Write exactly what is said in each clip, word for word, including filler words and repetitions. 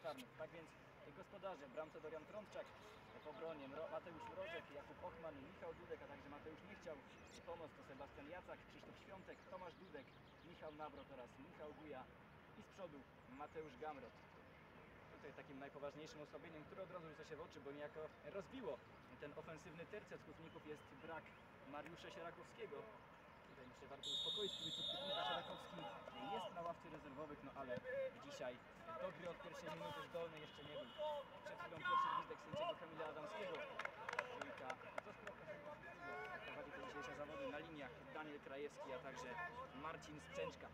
Tarnów. Tak więc gospodarze w bramce Dorian Trądczak, w obronie Mateusz Mrożek, Jakub Ochman, Michał Dudek, a także Mateusz Niechciał. Pomoc to Sebastian Jacak, Krzysztof Świątek, Tomasz Dudek, Michał Nawrot oraz Michał Guja i z przodu Mateusz Gamrot. Tutaj takim najpoważniejszym osłabieniem, które od razu rzuca się w oczy, bo niejako rozbiło ten ofensywny tercet Hutników, jest brak Mariusza Sierakowskiego. Tutaj myślę, warto uspokoić kibiców Hutnika. Sierakowski jest na ławce rezerwowych, no ale dzisiaj do gry od pierwszej minuty zdolny jeszcze nie był. Przed chwilą pierwszy gwizdek sędziego Kamila Adamskiego. Trójka do sprowadzonego prowadzi te dzisiejsze zawody na liniach Daniel Krajewski, a także Marcin Sprzęczka.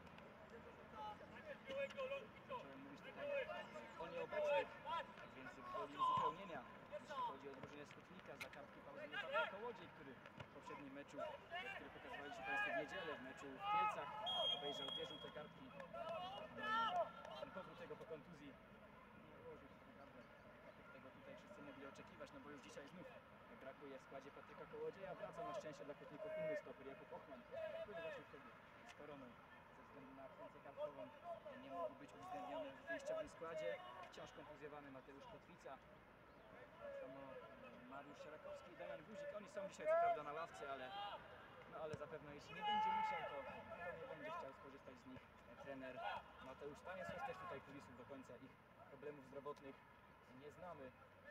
Zacząłem mówić tutaj o nieobecnych, tak więc gwoli uzupełnienia, jeśli chodzi o drużynę Skutnika, za kartki pauzuje Patryk Kołodziej, który w poprzednim meczu, który pokazywaliśmy Państwu w niedzielę, w meczu w Kielcach, obejrzał dwie żółte kartki. Ten powrót jego po kontuzji nie ułożył się naprawdę, jak tego tutaj wszyscy mogli oczekiwać, no bo już dzisiaj znów brakuje w składzie Patryka Kołodzieja. Wraca na szczęście dla Hutników inny stoper, Jakub Ochman, który właśnie wtedy z koroną ze względu na absencję kartkową nie mógł być uwzględniony w wyjściowym składzie. Wciąż kontuzjowany Mateusz Kotwica, samo Mariusz Sierakowski i Damian Guzik. Oni są dzisiaj co prawda na ławce, ale, no ale zapewne jeśli nie będzie musiał, to, to nie będzie chciał skorzystać z nich trener Mateusz Staniesław. Też tutaj kulisów do końca ich problemów zdrowotnych nie znamy.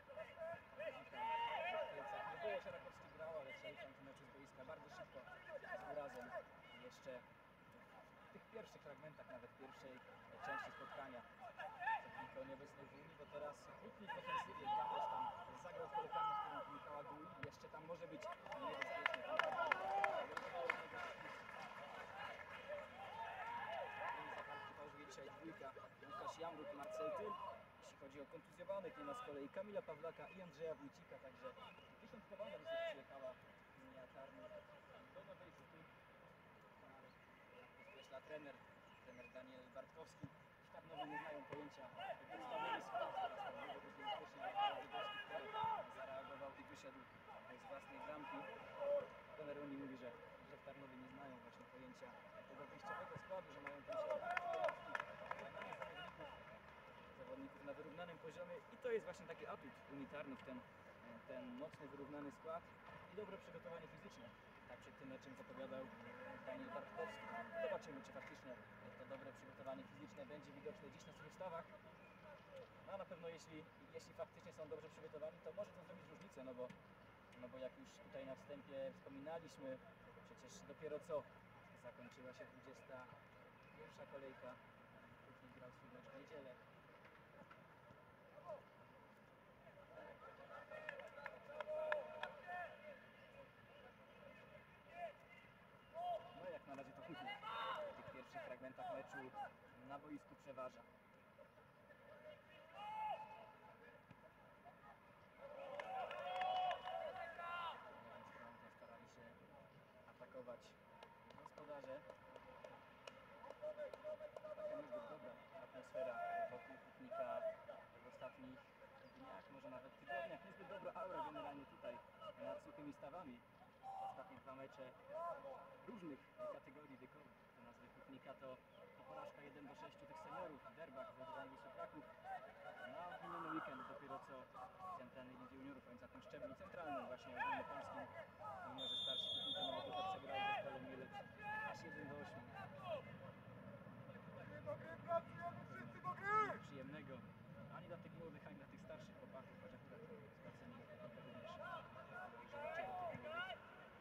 Nie było, Sierakowski grał, ale przejechał w meczu z boiska bardzo szybko, z urazem jeszcze w tych pierwszych fragmentach, nawet pierwszej części spotkania. Zawodnika nieobecnej w Unii, bo teraz Hutnik w ofensywie, Gamos tam zagrał w pole karne, w którym Michała Gui, jeszcze tam może być niebezpiecznie. Pauzuje dzisiaj dwójka, Łukasz Jamruk, Marcel Tyl. Jeśli chodzi o kontuzjowanych, nie ma z kolei Kamila Pawlaka i Andrzeja Wójcika, także tysiąckowana również przyjechała linia Tarnów do Nowej Huty. Podkreśla trener, trener Daniel Bartkowski. Tarnowi nie znają pojęcia podstawowej sytuacji, zareagował i wyszedł z własnej bramki. Trener Unii mówi, że, że w Tarnowie nie znają właśnie pojęcia tego wyjściowego składu, że mają tam zawodników, zawodników na wyrównanym poziomie i to jest właśnie taki atut Unii Tarnów, ten, ten mocny, wyrównany skład i dobre przygotowanie fizyczne. Tak przed tym meczem zapowiadał Daniel Bartkowski. Zobaczymy, czy faktycznie to dobre przygotowanie fizyczne będzie widoczne dziś na swych stawach. No na pewno jeśli, jeśli faktycznie są dobrze przygotowani, to może to zrobić różnicę, no bo, no bo jak już tutaj na wstępie wspominaliśmy, przecież dopiero co zakończyła się dwudziesta pierwsza kolejka. Hutnik grał swój mecz w niedzielę. No jak na razie to Hutnik w tych pierwszych fragmentach meczu na boisku przeważa. Starali się atakować gospodarze. Taka niezbyt dobra atmosfera wokół Hutnika w ostatnich dniach, może nawet tygodniach. Niezbyt dobra aura generalnie tutaj nad suchymi stawami. Ostatnie dwa mecze różnych kategorii wiekowych. Do nazwy Hutnika to, to porażka jeden do sześciu tych seniorów w derbach w wygraniu Wisły Kraków. Na miniony weekend dopiero co w Centralnej Lidze Juniorów, a więc na tym szczeblu centralnym właśnie ogólnopolskim. Juniorzy starsi Hutnika Nowokuta przegrali z zespołem Mielec aż jeden do ośmiu. Nic przyjemnego ani dla tych młodych, ani dla tych starszych chłopaków, choć akurat sprawdzenie Hutnika również dojrzewacie do tych młodych.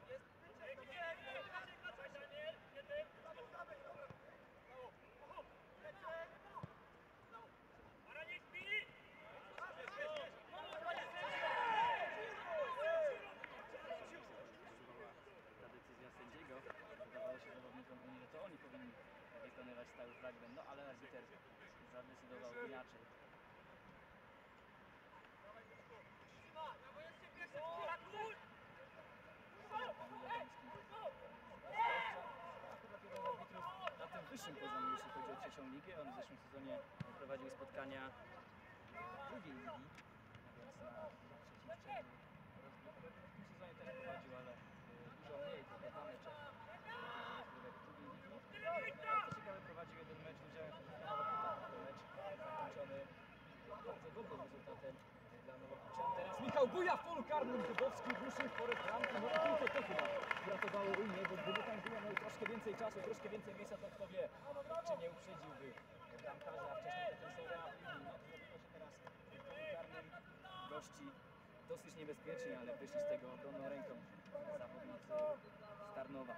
Ta decyzja sędziego wydawało się zawodnikom Unii, że to oni powinni wykonywać stały fragment, no ale arbiter zadecydował inaczej. Akurat jeden z arbitrów na tym wyższym poziomie, jeśli chodzi o trzecią ligę. On w zeszłym sezonie prowadził spotkania drugiej ligi, więc na, na trzecim szczeblu rozgrywek. W tym sezonie też prowadził, ale dużo mniej, tylko dwa mecze rozgrywek drugiej ligi. Co ciekawe, prowadził jeden mecz z udziałem Nowokuta, mecz zakończony karnym Dybowski ruszył w porę bramki, no i tylko to chyba uratowało Unię, bo gdyby tam było miał troszkę więcej czasu, troszkę więcej miejsca, to kto wie, czy nie uprzedziłby bramkarza, a wcześniej defensora Unii. No zrobiło się teraz w polu karnym gości dosyć niebezpiecznie, ale wyszli z tego obronną ręką zawodnicy z Tarnowa.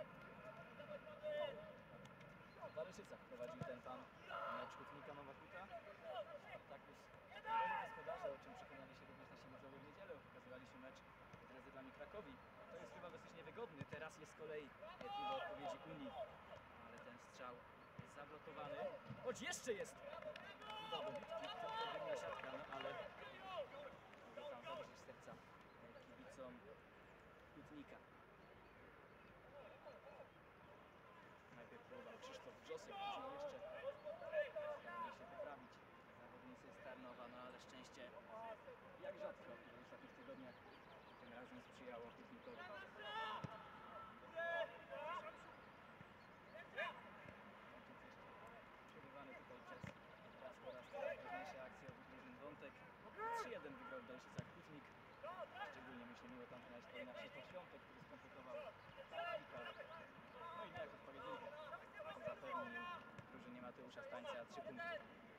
W Waleszycach prowadził ten pan mecz Hutnika Nowa Huta. Spartakus nowi gospodarze, o czym przekonali się również nasi widzowie w niedzielę. Pokazywaliśmy mecz z Rezerwami Krakowi. To jest chyba dosyć niewygodny. Teraz jest z kolei próba odpowiedzi Unii. Ale ten strzał jest zablokowany. Choć jeszcze jest! Chyba dobitki, tylko wygna siatka, no ale mogę tam zawrzeć serca kibicom Hutnika. Najpierw próbował Krzysztof Wrzosek, później jeszcze starali się wyprawić zawodnicy z Tarnowa, no ale szczęście jak rzadko w ostatnich tygodniach tym razem sprzyjało Hutnikowi. Przerywany tutaj przez raz po raz ważniejsze akcje od drużyn Wątek. trzy jeden wygrał w Dolszycach Hutnik. Szczególnie mi się miło tam wspomina Krzysztof Świątek, który skompletował kilka. No i niejako w pojedynkę zapewnił drużynie Mateusza Stańca trzy punkty.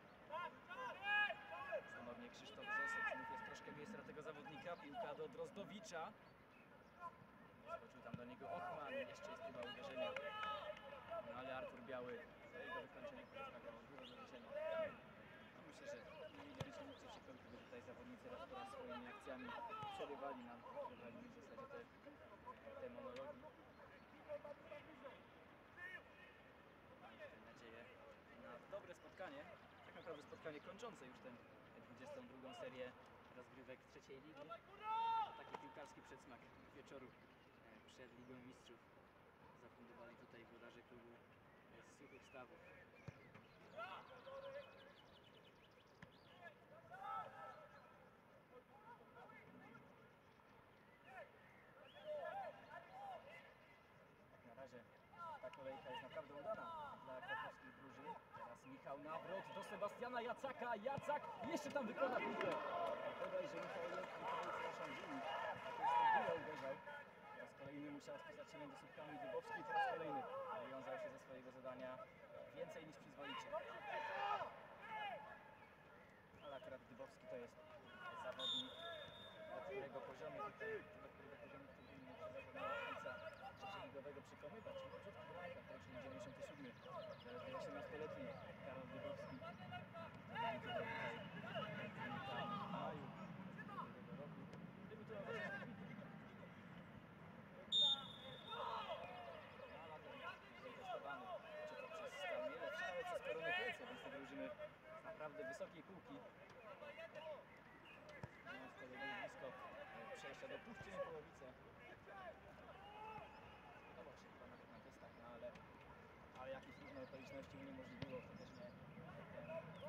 Ponownie Krzysztof Wrzosek, znów jest troszkę miejsca dla tego zawodnika, piłka do Drozdowicza. Skoczył tam do niego Ochman, jeszcze jest próba uderzenia. No ale Artur Biały za jego wykończenie pozostawiało dużo do życzenia. No myślę, że nie mielibyśmy nic przeciwko, gdyby tutaj zawodnicy raz po raz swoimi akcjami przerywali nam, przerywali mi w zasadzie te, te monologi. Mam nadzieję na dobre spotkanie, tak naprawdę spotkanie kończące już tę dwudziestą drugą serię rozgrywek trzeciej ligi. Taki piłkarski przedsmak wieczoru przed Ligą Mistrzów zafundowali tutaj włodarze klubu z Suchych Stawów. Tak na razie ta kolejka jest naprawdę udana dla krakowskich drużyn. Teraz Michał Nawrot do Sebastiana Jacaka. Jacak jeszcze tam wykona piłkę. Podaj, że Michał Jacak, przepraszam, Wini. To jest to uderzał. Po raz kolejny musiał spisać się między słupkami Dybowski. Po raz kolejny wywiązał się ze swojego zadania więcej niż przyzwoicie. Ale akurat Dybowski to jest zawodnik, do którego poziomu tutaj, do którego poziomu tutaj nie trzeba końca trzecioligowego przekonywać. Krótki bramka, to czyli dziewięćdziesiąty siódmy, zaledwie osiemnastoletni Karol Dybowski. Debiutował tutaj w maju ubiegłego roku. Debiutował właśnie w Kwitniu. A latem został testowany, czy to przez Stal Mielec, czy nawet przez Korony Kielce, więc te drużyny z naprawdę wysokiej półki. Mając wtedy był blisko przejścia do Puszczyny Połowice. No właśnie, chyba nawet na testach, no ale, ale jakieś różne okoliczności uniemożliwiło ostatecznie ten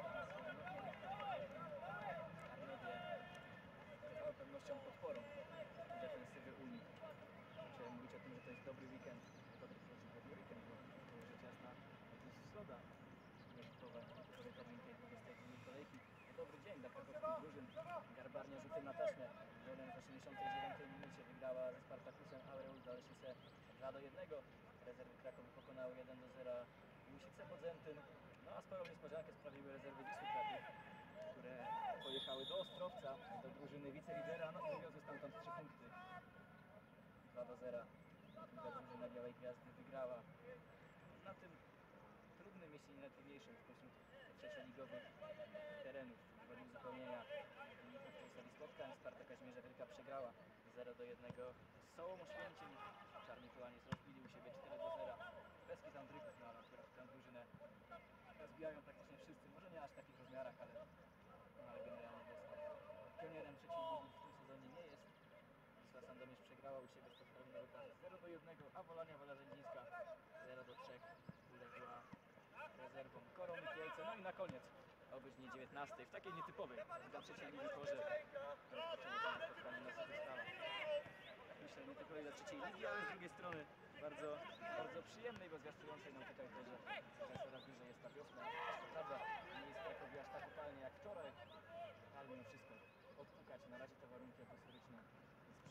Armedię z całą pewnością podporą defensywy Unii. Chciałem mówić o tym, że to jest dobry weekend, dobry, dobry weekend, bo rzecz jasna to jest środa, nietypowe termin tej dwudziestej drugiej kolejki. Dobry dzień dla krakowskich drużyn. Garbarnia rzutem na taśmę. Żolen w osiemdziesiątej dziewiątej minucie wygrała ze Spartakusem Aureus Doleszyce dwa do jednego. Rezerwy Krakowi pokonały jeden do zera Łusice Bodzentyn. No a sporą niespodziankę sprawiły rezerwy Wisły Kraków, które pojechały do Ostrowca, do drużyny wicelidera, no i wywiozły stamtąd trzy punkty. dwa do zera. Druga drużyna Białej Gwiazdy wygrała na tym trudnym, jeśli nie najtrudniejszym spośród trzecioligowych terenów. Gwoli uzupełnienia wyników w tej serii spotkań Sparta Kazimierza Wielka przegrała zero do jednego z Sołom Oświęcim. Czarni Polaniec rozbili u siebie cztery do zera. Bez Andryków, no ale akurat tę drużynę rozbijają praktycznie wszyscy. Może nie aż w takich rozmiarach, ale, no, ale generalnie jest pionierem trzeciej ligi w tym sezonie nie jest. Wisła Sandomierz przegrała u siebie z Podporem Nowotarz zero do jednego, a Wolania Wola Rzędzińska zero do trzech uległa rezerwą Korony Kielce. No i na koniec o godzinie dziewiętnastej w takiej nietypowej dla trzeciej ligi porze rozpoczęło to spotkanie na Suchych Stawach. Tak myślę, nie tylko dla trzeciej ligi, ale z drugiej strony bardzo, bardzo przyjemnej, bo zwiastującej nam tutaj to, że coraz bliżej jest ta wiosna. Co prawda nie jest w Krakowie aż tak upalnie jak wczoraj, ale mimo wszystko odpukać. Na razie te warunki atmosferyczne sprzyjają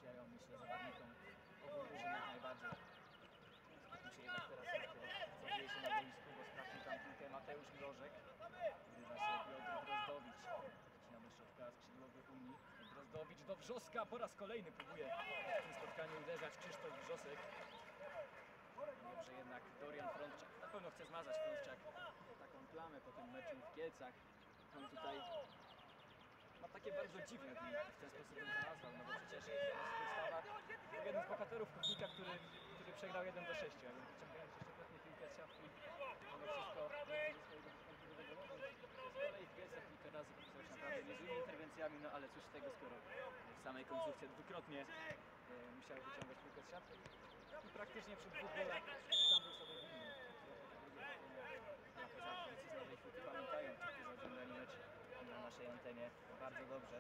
sprzyjają, myślę, zawodnikom obu drużyn jak najbardziej. Skupmy się jednak teraz na tym, co dzieje się na boisku, bo stracił tam piłkę Mateusz Mrożek. Wygrywa się Piotr Drozdowicz. Wcina do środka skrzydłowy Unii. Drozdowicz do Wrzoska, po raz kolejny próbuje w tym spotkaniu uderzać Krzysztof Wrzosek. Dobrze jednak Dorian Frądczak, na pewno chce zmazać Frądczak taką plamę po tym meczu w Kielcach. On tutaj ma takie bardzo dziwne dni, w ten sposób bym to nazwał, no bo przecież Stawa był jeden z bohaterów Kutnika, który, który przegrał jeden do sześciu, a więc wyciągając sześciokrotnie piłkę z siatki, mimo wszystko nie ze swojego występu zadowolony. Z kolei w Kielcach kilka razy pokazał się naprawdę niezłymi interwencjami, no ale cóż z tego, skoro w samej końcówce dwukrotnie e, musiał wyciągać piłkę z siatki i praktycznie przy dwóch golach sam był sobie winny. Zawodnicy z Nowej Huty pamiętają, ci, którzy oglądali mecz na naszej antenie bardzo dobrze.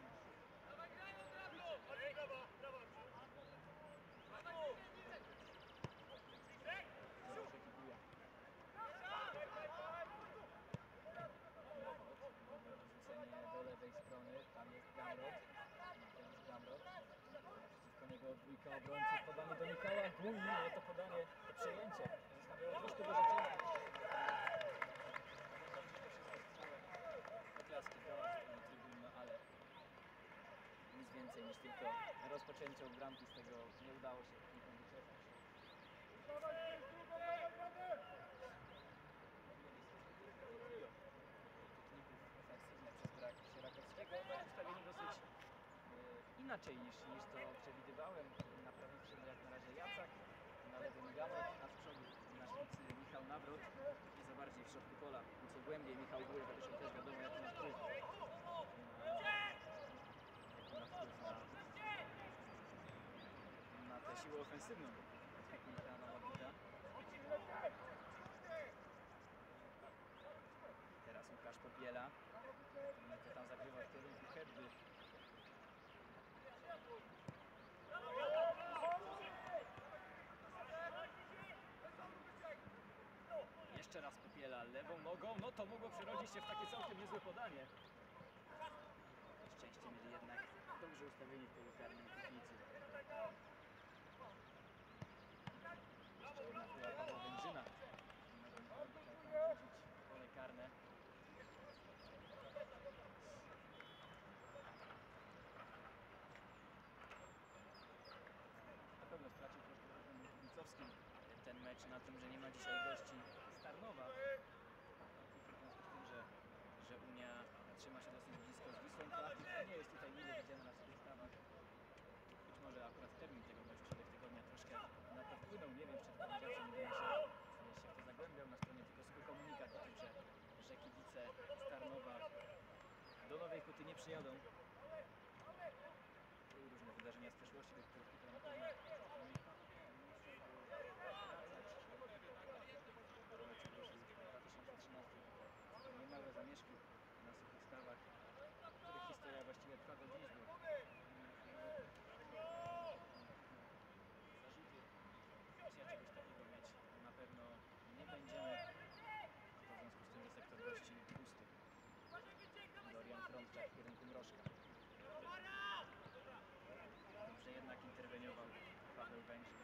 Rzucenie do lewej strony, tam jest Gamrot. Mateusz Gamrot. Przeciwko niego dwójka obrońców, podanie do Michała Gui, nie to podanie, to przejęcie. Zostawiało troszkę do życzenia. Oklaski grała w stronę trybun, no ale nic więcej niż tylko rozpoczęcie od bramki, z tego nie udało się nikom wyczerpać. Przez brak Sierakowskiego, no ustawienie dosyć e, inaczej niż, niż to przewidywałem. Na prawej skrzydle jak na razie Jacak, na lewym Gamrot, a w przodu na szpicy Michał Nawrot, nieco bardziej w środku pola, nieco głębiej Michał Góry, zresztą też wiadomo jaki ma wpływ na, jaki ma wpływ na, na tę siłę ofensywną technika Nawrota. Teraz Łukasz Popiela, to tam zagrywa w kierunku Hedby. Jeszcze raz Popiela lewą nogą, no to mogło przerodzić się w takie całkiem niezłe podanie. Szczęście mieli jednak dobrze ustawieni w tej karnej Kutnicy. Jeszcze jedna próba Pawła Węgrzyna. Pole karne. Na pewno stracił troszkę w kibicowskim ten mecz na tym, że nie ma dzisiaj gości z Tarnowa. W związku z tym, że, że Unia trzyma się dosyć blisko z Wisłą Kraków, nie jest tutaj mile widziana na swoich stawach. Być może akurat termin tego meczu środek tygodnia troszkę na to wpłynął, nie wiem, przed poniedziałkiem nie wiem się, się w to zagłębiał. Na stronie tylko swój komunikat o tym, że, że kibice z Tarnowa do Nowej Huty nie przyjadą. Były różne wydarzenia z przeszłości, do których tutaj na pewno dwa tysiące trzynasty niemałe zamieszki na suchych stawach, których historia właściwie trwa do dziś, bo zarzuty chciała czegoś takiego mieć na pewno nie będziemy, w związku z tym, że sektor gości pusty. Dorian Frądczak w kierunku Mrożka. Dobrze jednak interweniował Paweł Węgrzyn.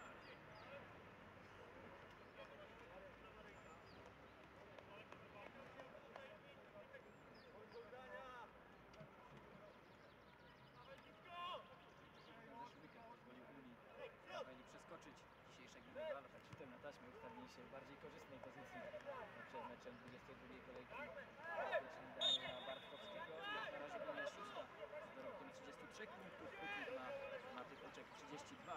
Przeskoczyć dzisiejszego rywala, tak rzutem na taśmę ustawili się w bardziej korzystnej pozycji przed meczem dwudziestej drugiej kolejki Daniela Bartkowskiego. Jak na razie Unia szósta z dorobkiem trzydziestu trzech punktów, Kutnik ma, ma tych oczek trzydzieści dwa.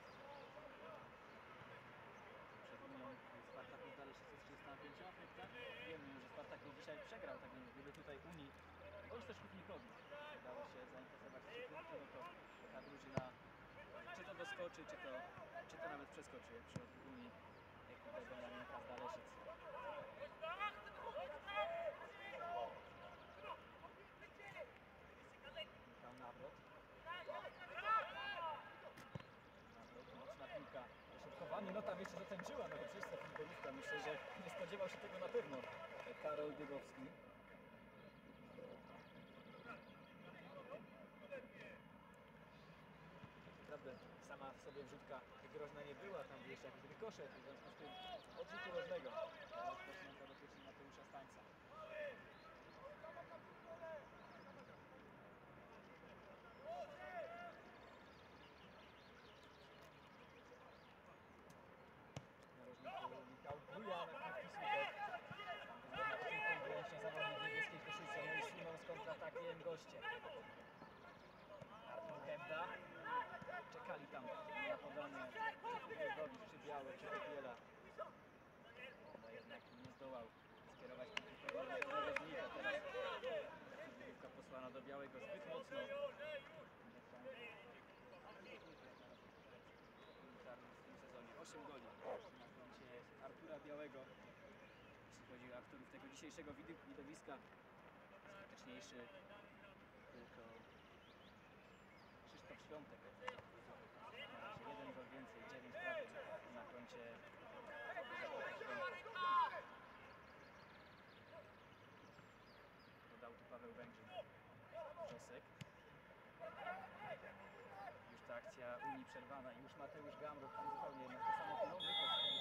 Przed Unią Spartakus dalej się trzydzieści pięć Afryk, tak? Wiemy, że Spartakus dzisiaj przegrał, tak więc gdyby tutaj Unii, bądź też Kutnikowi udało się zainteresować trzy punkty, no to ta drużyna czy to doskoczy, czy to, czy to nawet przeskoczy, jak w przypadku Unii, jak tutaj Beniaminka z Daleszyc. Michał Nawrot. Nawrot, mocna piłka, dośrodkowanie, no tam jeszcze zatańczyła, no bo przecież ta futbolówka, myślę, że nie spodziewał się tego na pewno Karol Biegowski. Naprawdę naprawdę sama w sobie wrzutka groźna nie była, tam był jeszcze jakiś rykoszet, w związku z tym od rzutu rożnego rozpoczyna podopieczny Mateusza Stańca. Narożniku Michał Buja na krótki słupek. Właśnie zawodnik niebieskiej koszulce, no i suną z kontratakiem goście. Artur Hebda. Czekali tam na podanie, czy Wyrowicz, czy Biały, czy Kopiela. Hebda jednak nie zdołał skierować piłkę do narożnika. Teraz piłka posłana do Białego zbyt mocno. W tym sezonie osiem goli na koncie Artura Białego. Jeśli chodzi o aktorów tego dzisiejszego widowiska, skuteczniejszy tylko Krzysztof Świątek. Na razie jeden gol więcej, dziewięć prawie na koncie Świątek. Dodał tu Paweł Węgrzyn. Czosek. Już ta akcja Unii przerwana i już Mateusz Gamrot tam zupełnie jednak to samo polowy,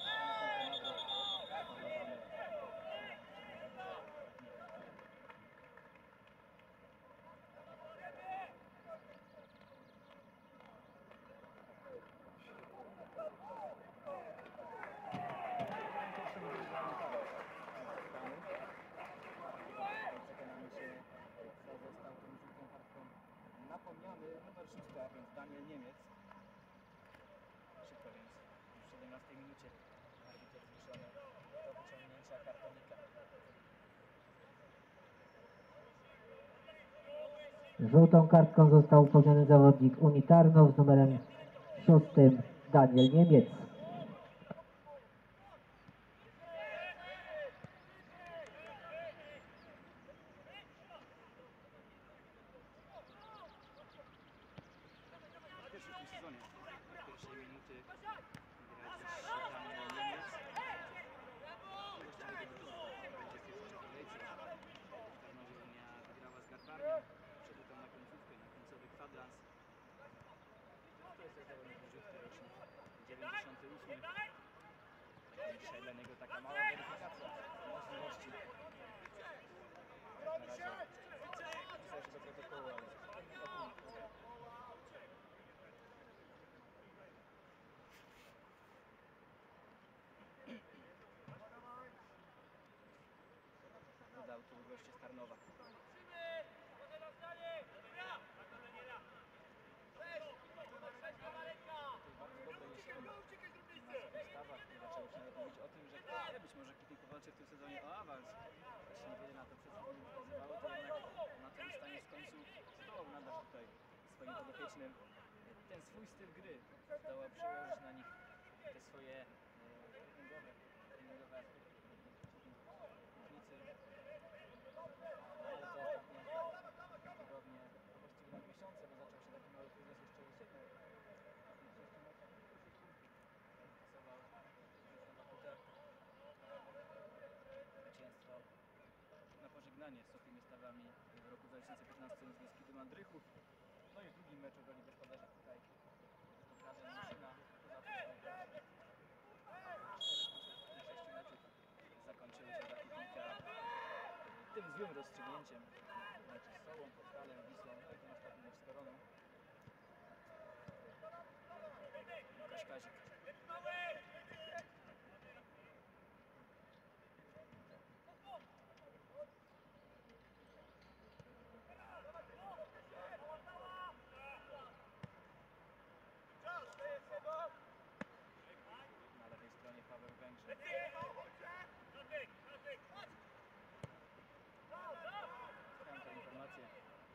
został tą żółtą kartką napomniany numer szósty, a więc Daniel Niemiec. Szybko więc już w siedemnastej minucie arbiter zmuszony do wyciągnięcia kartonika. Żółtą kartką został upomniony zawodnik Unii Tarnów z numerem szóstym Daniel Niemiec. Pierwszy w tym sezonie. W pierwszej minuty grał też Daniel Niemiec. Właściwie będzie w pierwszej kolejce. W Tarnowie Unia wygrała z Garbarnią. Wszedł tam na końcówkę, na końcowy kwadrans. To jest też zawodnik żółty rocznik dziewięćdziesiąty ósmy. Dzisiaj dla niego taka mała weryfikacja możliwości. Jak na razie pisał się do protokołu, ale dodał tu goście z Tarnowa. Ustawa, która zaczęło się nawet mówić o tym, że nie być może Kipi powalczy w tym sezonie o awans. Choć niewiele na to przed sezonem wskazywało, to jednak Mateusz Stańc w końcu zdołał nadać tutaj swoim podopiecznym ten swój styl gry. Zdołał przełożyć na nich te swoje treningowe, treningowe aspekty różnicy. Ale to ostatnie tygodnie, to właściwie na miesiące, bo zaczął się taki mały kryzys jeszcze jesienią. Zwycięstwo na pożegnanie z suchymi stawami w roku dwa tysiące piętnastym z Beskidu Andrychów. No i w drugim meczu w roli gospodarza tutaj pokaże maszyna. Poza tym sześciu meczów zakończyły się dla Piwnika tym złym rozstrzygnięciem. Mecze z Sołą, Podhalem, Wisłą, no i ten ostatni mecz z Koroną. Łukasz Kazik. Na lewej stronie Paweł Węgrzyn. Słuchałem tę informację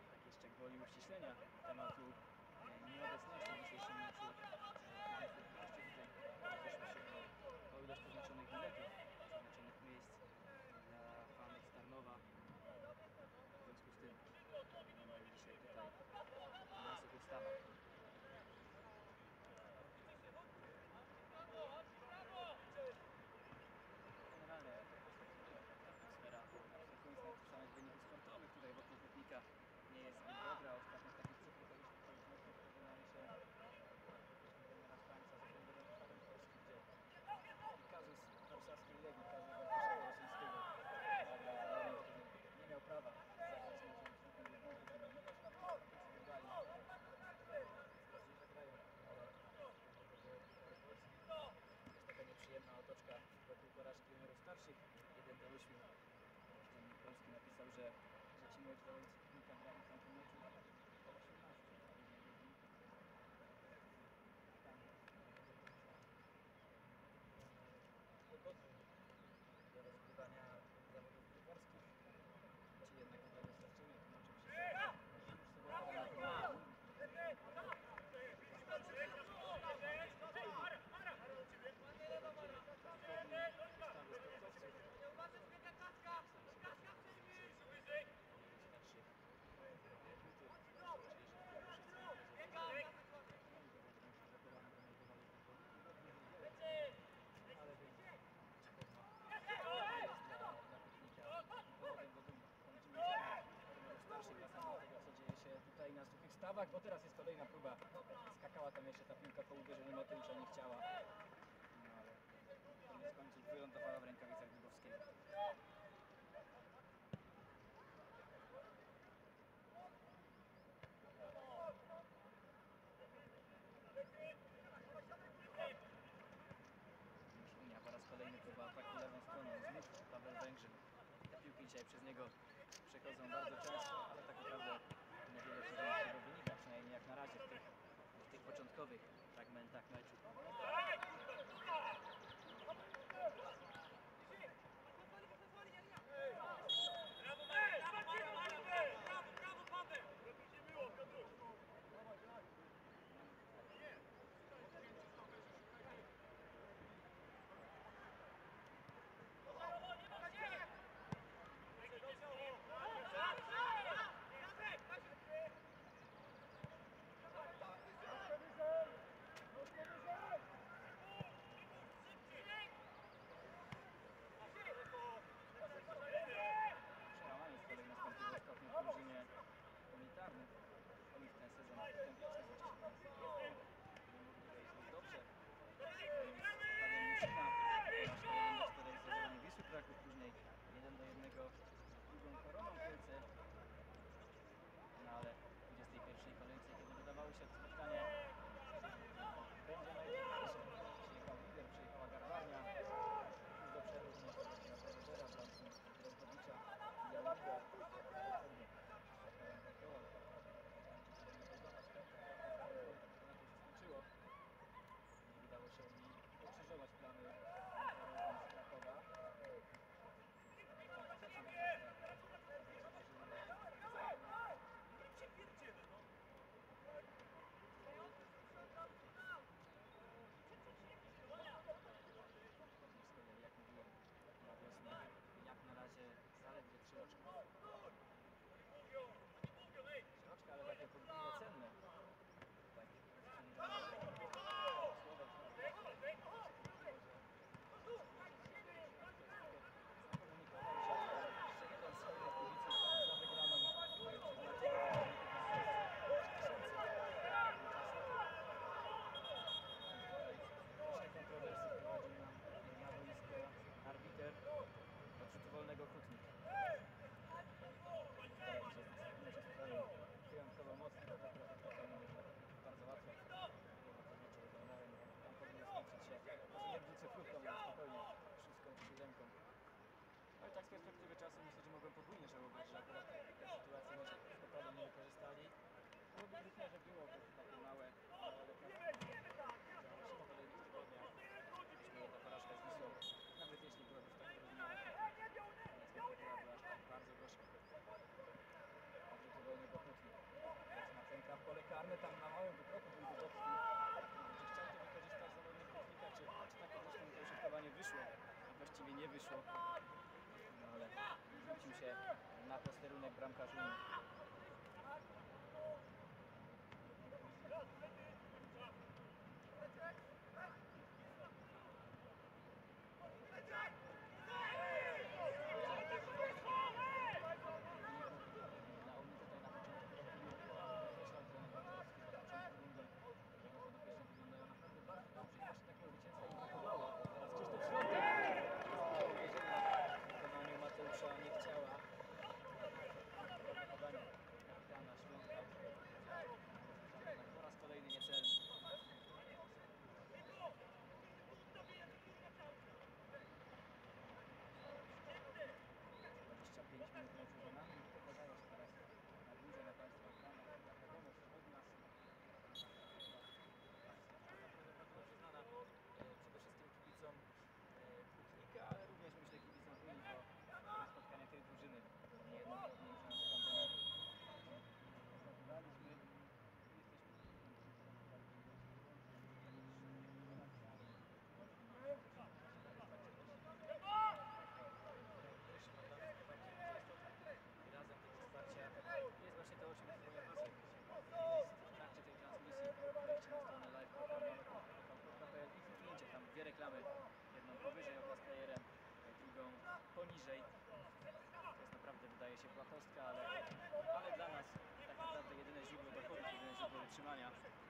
wyszły. Ten Polski napisał, że, że ci młodzi zawodnicy Górnika grali w tamtym meczu po osiemnaście. Do rozgrywania zawodów piłkarskich. Ci jednak o wiele doświadczeni tłumaczą się, że już sobie podano tutaj na suchych stawach, bo teraz jest kolejna próba. Skakała tam jeszcze ta piłka po uderzeniu Mateusza, nie chciała. No ale koniec końców wylądowała w rękawicach Dubowskiego. Unia po raz kolejny próba ataku lewą stroną. Znów Paweł Węgrzyn. Te piłki dzisiaj przez niego przechodzą bardzo często, ale tak naprawdę niewiele się z tego wynika, przynajmniej jak na razie w tych, w tych początkowych fragmentach meczu. Oni w ten sezon wstępnie dobrze. Paweł Muszyna po raz kolejny czterech zawołanie Wisły Kraków, później jeden do jednego z drugą koroną w ręce. No ale w dwudziestej pierwszej kolejce, kiedy wydawało się to spotkanie będzie najtrudniejsze. Przyjechał lider, przyjechała Garbarnia. Już do przerwy na prowadzera, bramki Drąkowicza, Jałowika. Nie udało się mi pokrzyżować plany z Krakowa. Jak mówiłem na wiosnę, jak na razie zaledwie trzy oczka. Trzy oczka, ale takie podwójnie cenne. Tak, arbiter od rzutu wolnego Hutnik. Wyjątkowo mocno, bardzo łatwo. Tam powinien skończyć się. Nie wrzucę flutką, ale spokojnie. Już skończy się ręką. No i tak z perspektywy czasu myślę, że mogłem podwójnie żałować, że akurat taka sytuacja może z Opolem nie wykorzystali. Byłoby trudne, że było to takie małe, ale działo się w kolejnych tygodniach. Byśmy ta porażka z Wisłą, nawet jeśli byłaby w tak zrozumiała, była aż tak bardzo gorzka. Odrzuty wolnego Hutnik. Nacenka w pole karne, tam na małym wykroku był Dubowski. Czy chciał to wykorzystać zawodnik Hutnika, czy, czy tak po prostu mu to użytkowanie wyszło? Właściwie nie wyszło. No ale rzucił się na posterunek bramkarz Unii. Wykonaniu Mateusza nie chciała. utrzymania.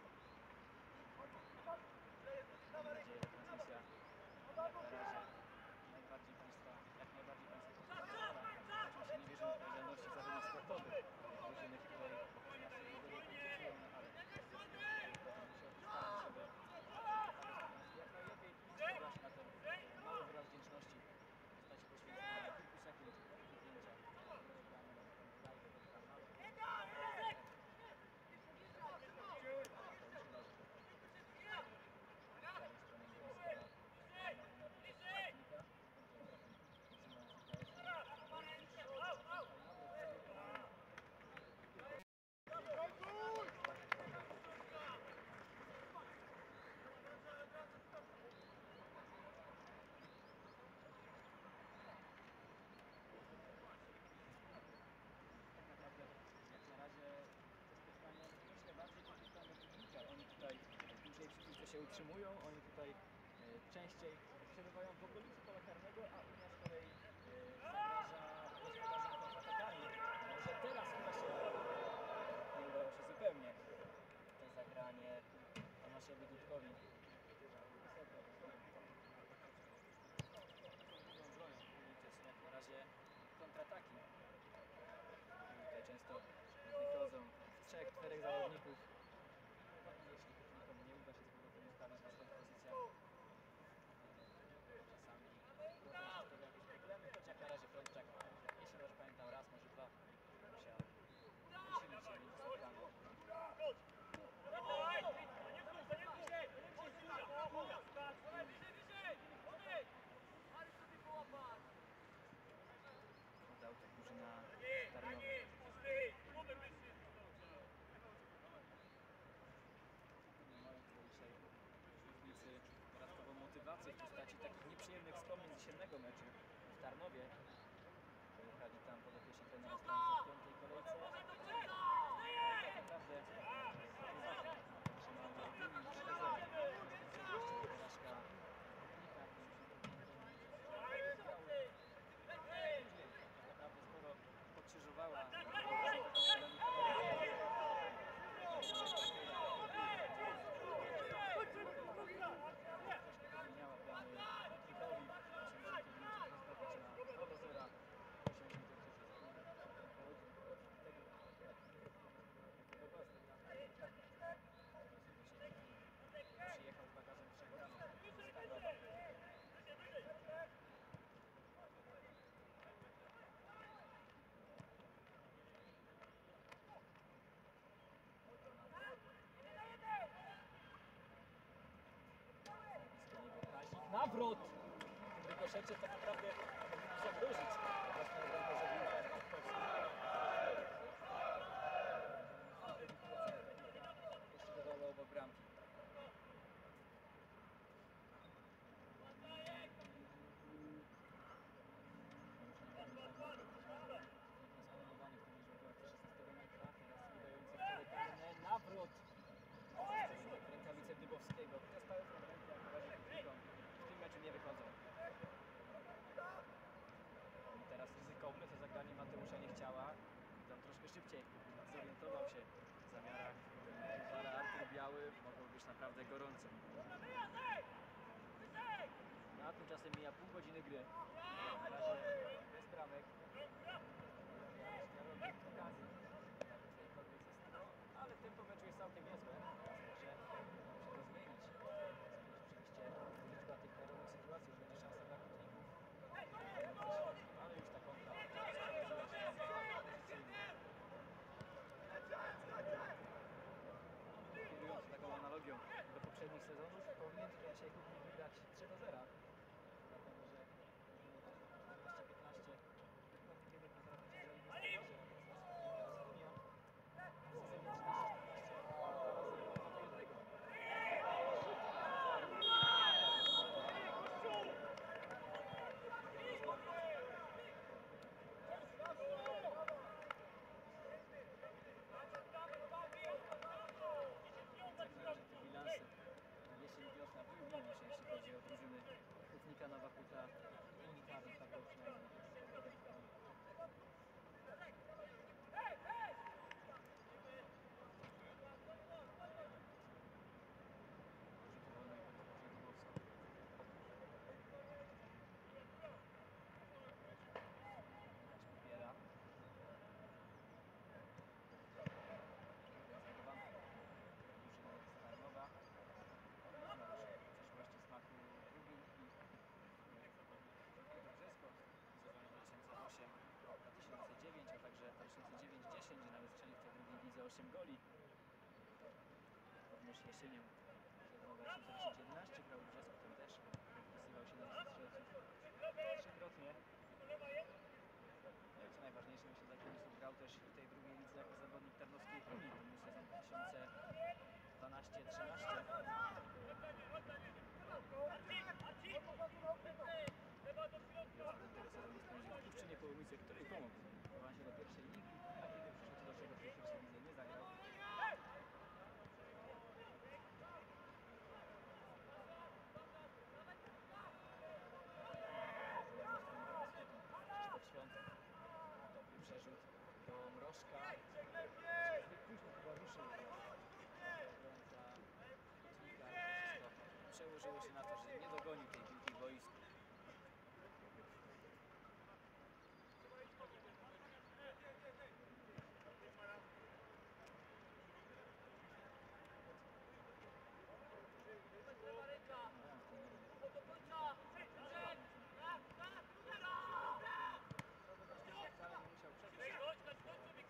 Mam nadzieję, że transmisja na razie najbardziej Państwa, jak najbardziej Państwa podoba. Oczywiście nie wierzymy w odpowiedzialności zawodów sportowych. Drużyny, które na sobie nie podczytują, ale zdecydowanie musiałby starać, żeby jak najlepiej składała się na ten mały wyraz wdzięczności w postaci poświęcenia kilku sekund wypięcia. Oni tutaj dłużej przy piłce się utrzymują, oni tutaj e, częściej przebywają w okolicy pola karnego, a u nas z kolei e, zagraża gospodarzom kontratakami. Może teraz chyba się nie udało się zupełnie to zagranie Tomaszowi Dudkowi. To są jak na razie kontrataki. Tutaj często wychodzą w trzech, czterech zawodników. Jeśli nikomu nie uda się z powrotem ustawić na swoich pozycjach, czasami rodzą się jakieś problemy, choć jak na razie Frączak, jeśli dobrze pamiętam, raz, może dwa, musiał wysilić się między spotkami. Udał to drużyna Tarnowa. Dodatkową motywację w postaci takich nieprzyjemnych wspomnień z jesiennego meczu w Tarnowie. Pojechali tam podopieczni trenera Stanisza w piątej kolejce. Tak naprawdę trzymał na opinii trzy do zera. Porażka tak naprawdę sporo pokrzyżowała zmieniała plany Krychowi, osiemdziesiątym minucie postawić na dwa do zera, osiemdziesiątym przyjechał z bagażem trzech bramek z Tarnowa. Nawrot! W tym rykoszecie tak naprawdę powinien zagrozić własnego bramkarza poszczególnie obok bramki. Zanomowanie w tym meczu szesnastego metra, teraz wydający w pole karne. Nawrot! Rękawice Dybowskiego. Te stałe fragmenty jak na razie techniką w tym meczu nie wychodzą. I teraz ryzykowne to zagranie Mateusza Niechciała. Tam troszkę szybciej zorientował się w zamiarach rywala Artur Biały. Mogło być naprawdę gorąco. No, a tymczasem mija pół godziny gry. Na razie bez bramek. Okazji. Ale tempo meczu jest całkiem niezłe. Może się to zmienić. Oczywiście liczba tych perowych sytuacji, już będzie szansa dla krótników. Ale już ta kontra. Kierując taką analogią do poprzednich sezonów, powinien tutaj dzisiaj Kutnik wygrać trzy do zera. Dlatego, że dwanaście piętnaście osiem goli. Również jesienią sezonu dwa tysiące dziesięć jedenaście grał w Brzesku, tam też wpisywał się na listę strzelców trzykrotnie. No i co najważniejsze, myślę, za Kielców grał też w tej drugiej lidze jako zawodnik Tarnowskiej Unii. To był sezon dwa tysiące dwanaście trzynaście. Tego sezonu spędził w Puszczynie Połomice, który pomógł w awansie do pierwszej ligi, a kiedy przyszedł do czego w tej pierwszej lidze nie zagrał. Krzysztof Świątek, dobry przerzut do Mrożka. Zbyt późno chyba ruszył obrońca Kotnika, ale wszystko przełożyło się na to, że nie dogonił tej piłki w boisku. Wcale nie musiał przebić naprawdę sporymi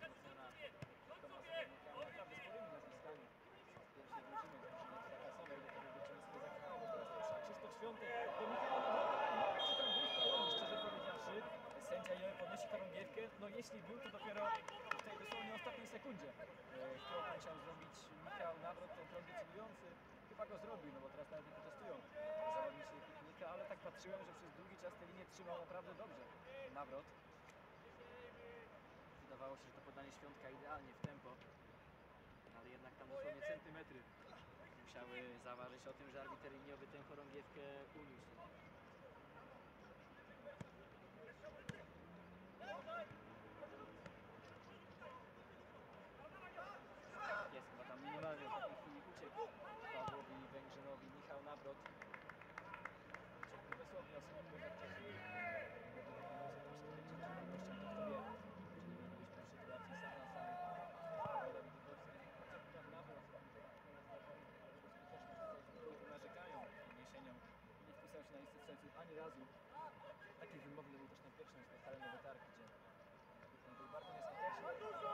nazwiskami z pierwszej drużyny, drużyny trakasowej, do której wrócimy sobie za chwilę, bo teraz proszę Krzysztof Świątek do Michała Nawrota. Nie wiem, czy tam był spalony, szczerze powiedziawszy. Sędzia Joe podnosi chorągiewkę. No jeśli był, to dopiero w tej dosłownie ostatniej sekundzie, w którą musiał zrobić Michał Nawrot, ten krok decydujący. Chyba go zrobił, no bo teraz nawet nie protestują zawodnicy Piknika, ale tak patrzyłem, że przez długi czas tę linię trzymał naprawdę dobrze Nawrot. Wydawało się, że to podanie Świątka idealnie w tempo, ale jednak tam dosłownie centymetry musiały zaważyć o tym, że arbiter liniowy tę chorągiewkę uniósł. Jest chyba tam minimalny w takiej chwili uciekł Pawłowi Węgrzynowi Michał Nawrot. Uciekł dosłownie o sekundę w czasie. Troszkę będzie trudnością, to kto wie. Byliśmy w sytuacji sam na sam. Dawidowi Dybowski. Uciekł Nawrot. Skuteczność narzekają jesienią. Nie wpisał się na listę strzelców ani razu. Taki wymowny był też na pierwszym spotkaniu Nowe Targi, gdzie był bardzo nieskuteczny.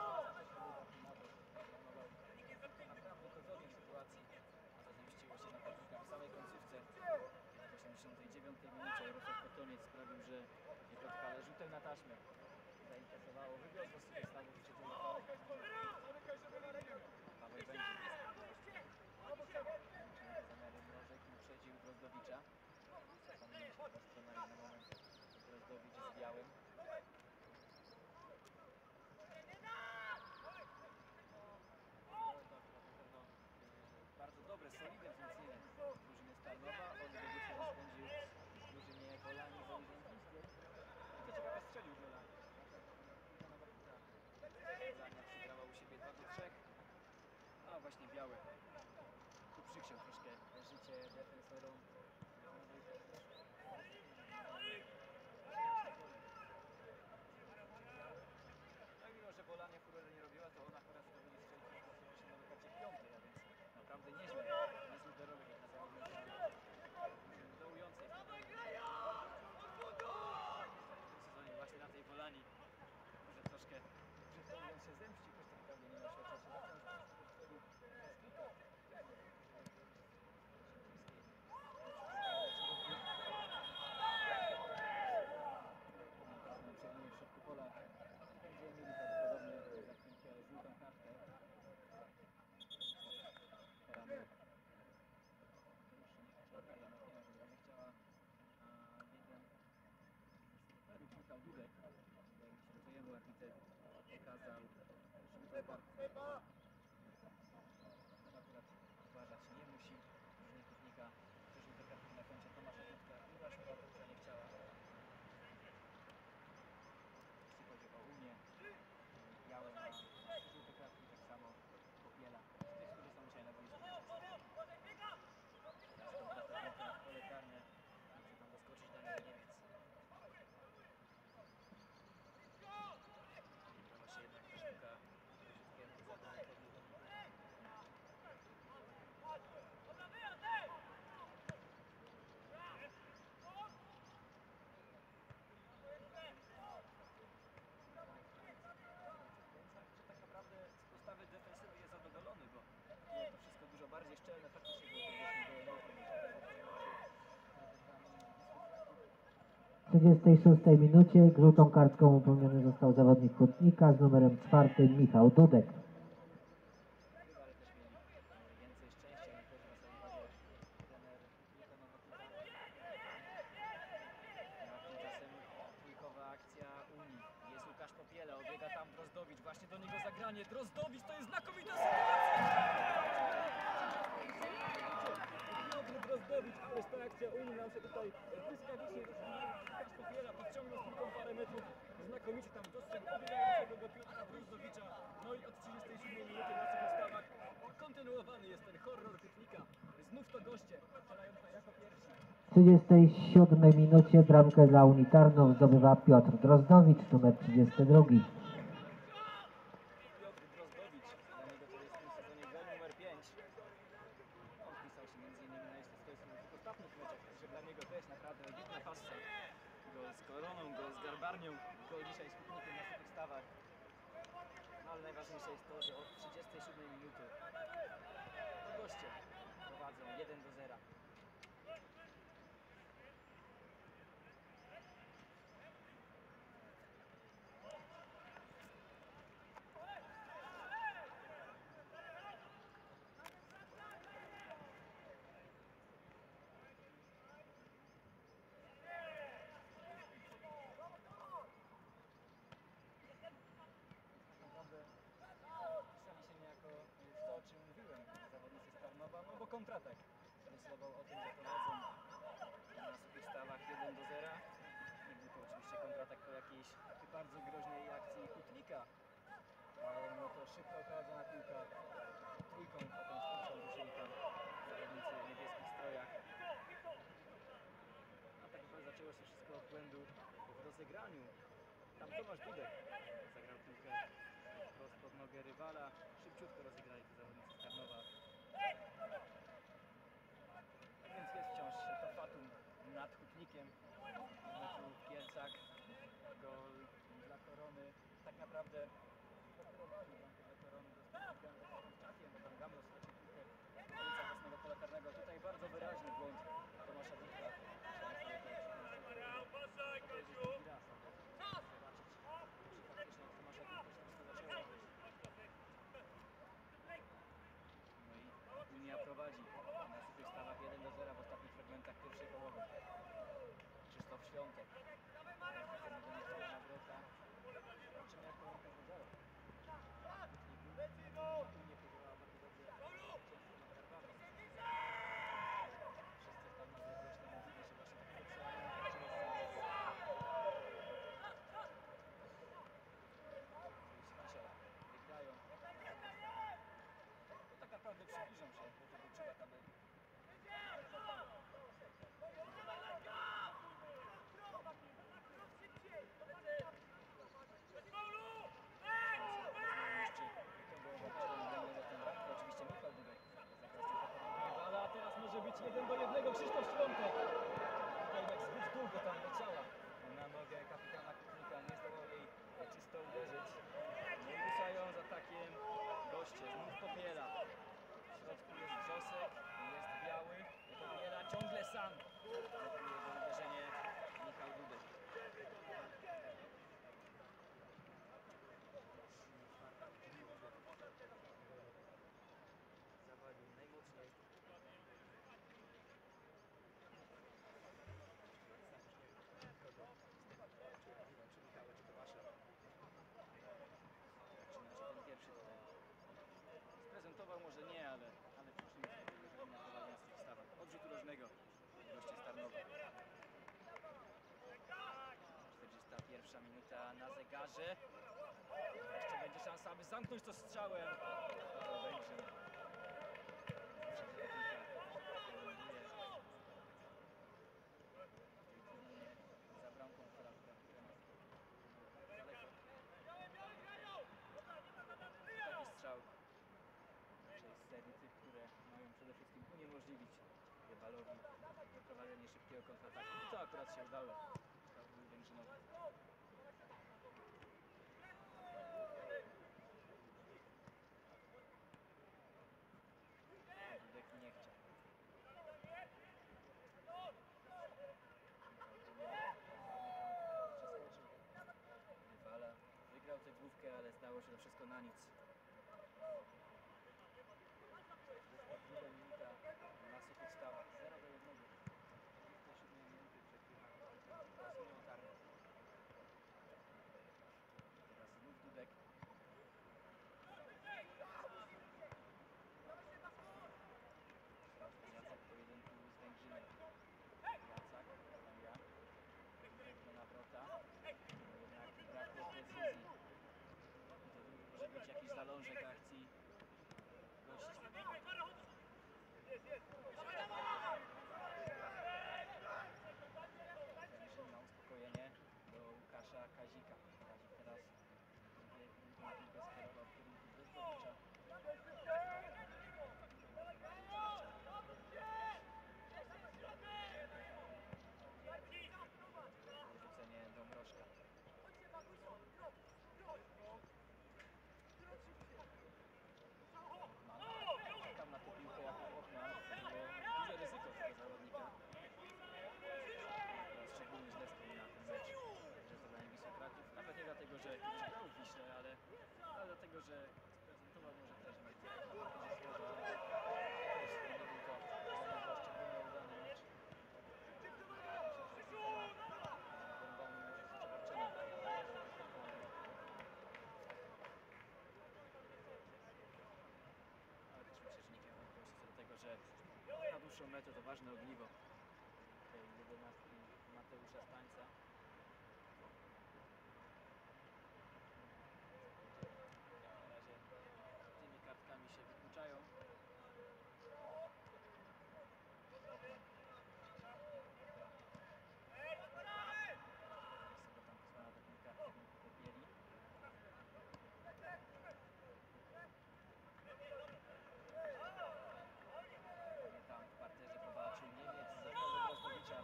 Naprawdę dozornie sytuacji, a to zemściło się na pewno w samej końcówce. W osiemdziesiątej dziewiątej minucie Jarosław Kotoniec sprawił, że Piotrka, ale rzutem na taśmę zainteresowało. Wywiozło sobie stawów w trzecią falę. Paweł Węgiel. Zamiary Mrożek i uprzedził Drozdowicza. Zapomnieli się chyba stronami na moment. Drozdowicz z białym. Bardzo dobre, solidne wzmocnienie drużyny Starnowa. On debiutę spędził w drużynie Wolani Woli Węgińskiej. I co ciekawe, strzelił gola. Zania przegrała u siebie dwa do trzech. A właśnie biały. Tu przyksiął troszkę życie defensorom. No i mimo, że Wolania furorę nie robiła, to ona akurat zdobyli strzelić się na lokacie piątej, a więc naprawdę nieźle. Niezły dorobek jak na zawodnika dołującej w tym sezonie właśnie na tej Wolani. Może troszkę, brzydko mówiąc, się zemści, choć tak naprawdę nie ma się o co się w środku pola. Będziemy mieli prawdopodobnie za chwilkę żółtą kartkę. Karamy. Proszę, nie chciała, nie ma, nie chciała jeden z Michał Dudek. Wydaje mi się, że to jemu arbiter pokazał żółtą kartkę. Akurat uważać nie musi. Różnie Piknika żółte kartki na koncie Tomasza Dudka i właśnie bardzo nie chciała. Jeśli chodzi o Unię, białe ma żółte kartki, tak samo Popiela. Z tych, którzy są dzisiaj na boisku. Teraz kontrata w pole karne. Musi tam doskoczyć Daniel Niemiec. Udało się jednak szuka krótkiemu zadaniu. W trzydziestej szóstej minucie żółtą kartką upomniony został zawodnik Hutnika z numerem czwartym Michał Dudek. Rywale też mieli więcej szczęścia, nie też na samochodzie trener Hutnika Nowotnika. A tymczasem trójkowa akcja Unii. Jest Łukasz Popiela, obiega tam Drozdowicz, właśnie do niego zagranie. Drozdowicz, to jest znakomita sytuacja! Piotr Drozdowicz, ależ ta akcja Unii nam się tutaj błyskawicznie rozwinęła. Łukasz Popiela podciągnął z piłką parę metrów. Znakomicie tam dostrzegł obiegającego go Piotra Drozdowicza. No i od trzydziestej siódmej minuty w naszych ustawach kontynuowany jest ten horror Hutnika. Znów to goście, strzelające jako pierwsi. W trzydziestej siódmej minucie bramkę dla Unitarnów zdobywa Piotr Drozdowicz, numer trzydziesty drugi. Piotr Drozdowicz, dla niego to jest w tym sezonie gol numer pięć. On wpisał się między innymi na jeszcze swoich ostatnich meczach, także dla niego też naprawdę wybitna passa. Gol z Koroną, gol z Garbarnią, gol dzisiaj z Hutnikiem na tych stawach. No ale najważniejsze jest to, że od trzydziestej siódmej minuty goście prowadzą jeden do zera. Pisali się niejako w to, o czym mówiłem, zawodnicy z Tarnowa, no bo kontratak decydował o tym, że prowadzą na sobie stawach jeden do zera. Nie był to oczywiście kontratak po jakiejś bardzo groźnej akcji Hutnika, ale mimo to szybko prowadzona piłka trójką, potem z piłką ruszyli tam zawodnicy w niebieskich strojach. A tak naprawdę zaczęło się wszystko od błędu w rozegraniu. Tam Tomasz Dudek zagrał piłkę wprost pod nogę rywala. Szybciutko rozegrali to zawodnicy z Tarnowa. Tak więc jest wciąż to fatum nad Hutnikiem w meczu w Kielcach. Gol dla Korony. Tak naprawdę posterowali bramkę dla Korony do Czakiem, bo tam Gamos stracił piłkę w okolicach własnego pola karnego. Tutaj bardzo wyraźny błąd Tomasza Dudka. Unia prowadzi na suchych stawach jeden do zera w ostatnich fragmentach pierwszej połowy. Krzysztof Świątek. Zobaczymy, jak to będzie wyglądało. Unia podziałała bardzo dobrze. Wszyscy tam na zewnątrz mówili, że właśnie takie przełamanie wygrają. To tak naprawdę przybliżą się do tego czuła tabeli. Oczywiście Michał Dudek. Ale a teraz może być jeden do jednego Krzysztof Świątek. Tutaj jak zbyt długo tam leciała na nogę kapitana Hutnika. Nie zdołał jej czysto uderzyć. No i ruszają z atakiem goście. Znów Popiela. W środku jest Wrzosek, jest Biały. Popiela ciągle sam. Blokuje jego uderzenie Michał Dudek. Zawalił najmocniej. Czy Michała, czy Tomasza. Zaczyna się ten pierwszy tutaj. Sprezentował może nie, ale, ale przyszli na prowadzenia z tych stawach. Odrzutu rożnego goście z Tarnowa. czterdziesta pierwsza minuta na zegarze. Jeszcze będzie szansa, aby zamknąć to strzałem. To będzie. Za bramką, która daleko. Taki strzał. Z serii tych, które mają przede wszystkim uniemożliwić rywalowi doprowadzenie szybkiego kontrataku. I to akurat się udało. To był Węgrzynowy. Skończyło się to wszystko na nic. Druga minuta Lasy podstawa. zero do jednego. dwudziestej siódmej minuty przegrywa teraz Union Tarnów. Teraz znów Dudek. Jacek w pojedynku z Węgrzynem. Jacek, Maria. Dudek do nawrota. Jednak brakło precyzji. To może być jakiś zalążek akcji gości. Węgrzyn ma uspokojenie do Łukasza Kazika. Kazik teraz piłkę skierował w kierunku Drozdowicza. Wyrzucenie do Mrożka. Czekam na tę piłkę jako Ochman. Było duże ryzyko tego zawodnika. Teraz szczególnie źle wspomina ten mecz ze zadaniem Wisły Kraków. Nawet nie dlatego, że przegrał w Wiśle, ale, ale dlatego, że sprezentował może też mecz. Też nie był to szczególnie udany mecz. Ale też myślę, że nikt nie ma wątpliwości co do tego, że na dłuższą metę to ważne ogniwo tej jedenastki Mateusza Stańca. Na razie tymi kartkami się wykluczają. Tam w parterze powalczył Niemiec, zagrał do Drozdowicza.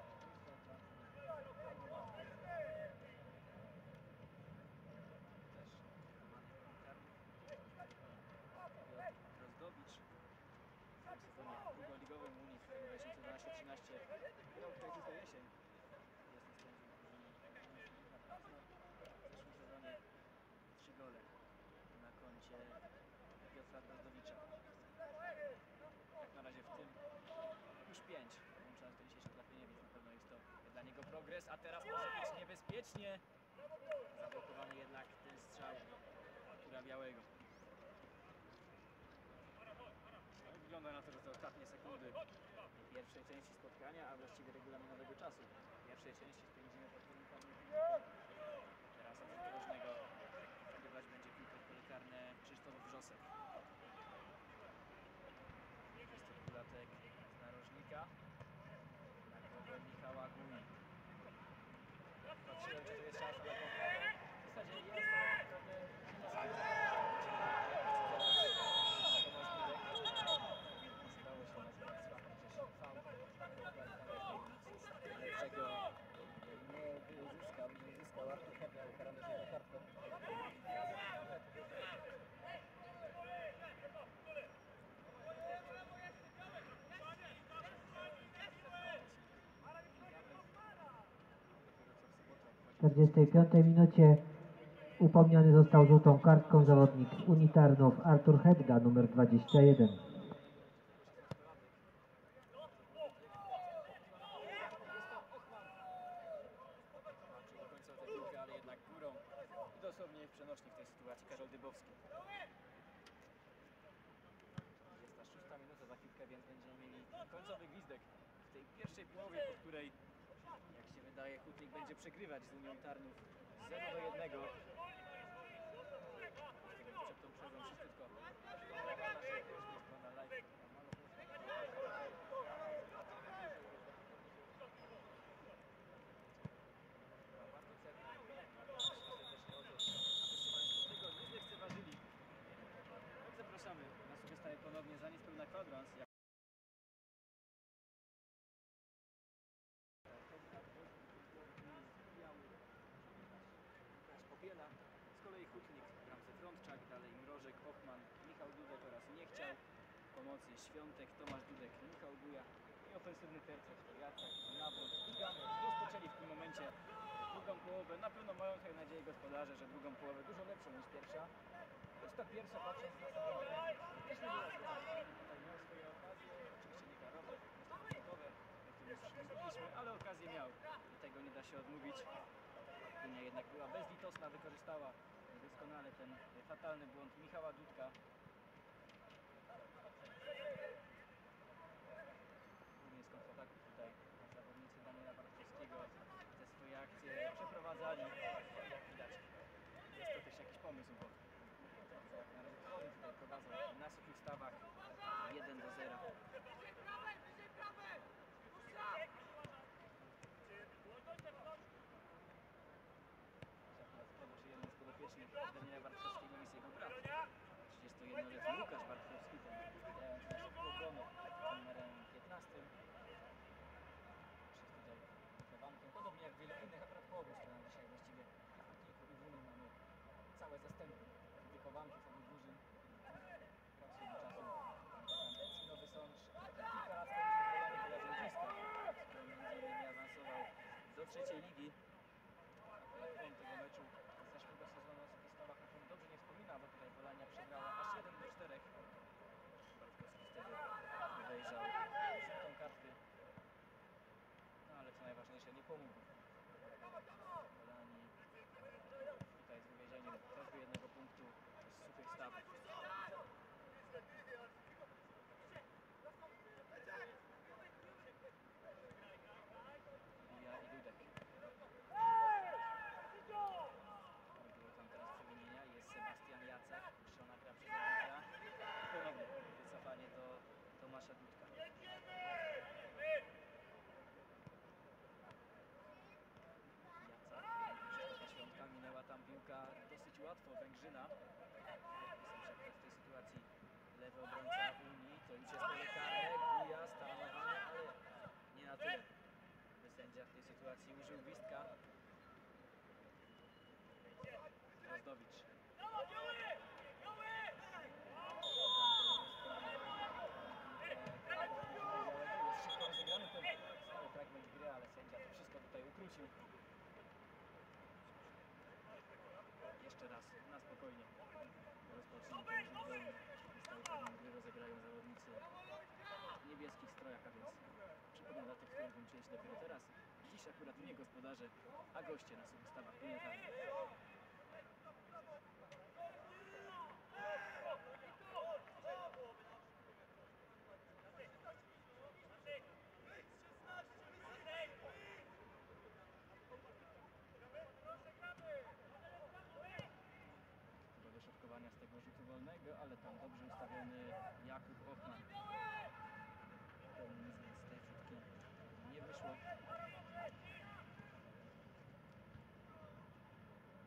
Też Drozdowicz w tym sezonie drugoligowym Unii dwa tysiące dwanaście trzynaście grał tutaj tylko jesień. Wiosny spędził w drużynie na Pilsno. W zeszłym sezonie trzy gole na koncie Piotra Drozdowicza. Jak na razie w tym już pięć, łącząc to dzisiejsze trafienie, więc na pewno jest to dla niego progres, a teraz może być niebezpiecznie. Zablokowany jednak ten strzał Artura Białego. No, wygląda na to, że to ostatnie sekundy pierwszej części spotkania, a właściwie regulaminowego czasu. W pierwszej części spędzimy pod kierunkami. Teraz od rożnego zagrywać będzie piłkę w pole karne Krzysztof Wrzosek. dwudziestolatek z narożnika na głowę Michała Guni. Patrzyłem, czy to jest szansa na poprawę. W zasadzie jest, ale naprawdę nie sądzę. Stało się nazywać słabym Grzesiem faul. Lepszego nie uzyskał, nie uzyskał Artur Hebra, ukarany żółtą kartką. W czterdziestej piątej minucie upomniony został żółtą kartką zawodnik Unii Tarnów Artur Hedda, numer dwadzieścia jeden. Ale jednak górą i dosłownie przenośnik w tej sytuacji Karol Dybowski. dwudziesta szósta minuta za chwilkę, więc będziemy mieli końcowy gwizdek w tej pierwszej połowie, po której, jak się wydaje, Hutnik będzie przegrywać z Unią Tarnów zero do jednego. Przed tą przerwą szybciutko. Na live. Bardzo cenne. Serdecznie o to, abyście Państwo tego nie zlekceważyli. Tak, zapraszamy na sobie staje ponownie za niespełna kwadrans. Popiela, z kolei Hutnik w bramce Frądczak, dalej Mrożek, Ochman, Michał Dudek oraz nie chciał pomocy Świątek, Tomasz Dudek, Michał Buja i ofensywny tercet to Jacek, Nawrot i Gamer rozpoczęli w tym momencie drugą połowę. połowę. Na pewno mają tutaj nadzieję gospodarze, że drugą połowę dużo lepszą niż pierwsza. Choć ta pierwsza, patrząc na samą grę, też nie była zła. Tutaj miał swoje okazje, oczywiście nie klarowe, niestety o którym już mówiliśmy, ale okazję miał i tego nie da się odmówić. Gdynia jednak była bezlitosna, wykorzystała doskonale ten fatalny błąd Michała Dudka. Głównie z kontrataków tutaj zawodnicy Daniela Bartkowskiego te swoje akcje przeprowadzali. Jak widać, jest to też jakiś pomysł, bo jak na razie Twory tutaj prowadzą na suchych stawach jeden do zera. Czy jeden z podopiecznych Daniela Bartkowskiego jest jego brat. trzydziestojednoletni Łukasz Bartkowski, ten grający na szybką obronę numerem piętnastym. Jest tutaj wychowankiem, podobnie jak wielu innych akurat połowów, które nam dzisiaj właściwie kilku drużyn mamy całe zastępy wychowanków obu drużyn. Grał swego czasu Kandycki, Nowy Sącz, kilka lat temu wybrany dla Rzędziska, który między innymi awansował do trzeciej ligi. On tego meczu z zeszłego sezonu o suchych stawach na pewno dobrze nie wspomina, bo tutaj Polania przegrała aż jeden do czterech. Bartkowski wtedy wejrzał żółtą kartkę, no ale co najważniejsze, nie pomógł Polanii tutaj z wywiezieniem choćby jednego punktu z suchych stawów. Buja i Dudek. Było tam teraz przewinienia, jest Sebastian Jacek, puszczona gra przez arbitra. Ponownie wycofanie do Tomasza Dudka. Jacek, Świątka, minęła tam piłka dosyć łatwo Węgrzyna. Myślę, że w tej sytuacji lewy obrońca Unii, to już jest pole karne, Buja, stanowanie, ale nie na tyle, by sędzia w tej sytuacji użył gwizdka. Drozdowicz. Jest szybko rozegrany ten cały fragment gry, ale sędzia to wszystko tutaj ukrócił. Jeszcze raz, na spokojnie. Rozpoczniemy ten rzut wolny. Cały fragment gry rozegrają zawodnicy w niebieskich strojach, a więc przypomnę dla tych, którzy włączyli się dopiero teraz. Dziś akurat nie gospodarze, a goście na suchych stawach Unitarnych. Do dośrodkowania z tego rzutu wolnego, ale tam dobrze ustawiony Jakub Hoffman. Nic więc z tej wrzutki nie wyszło.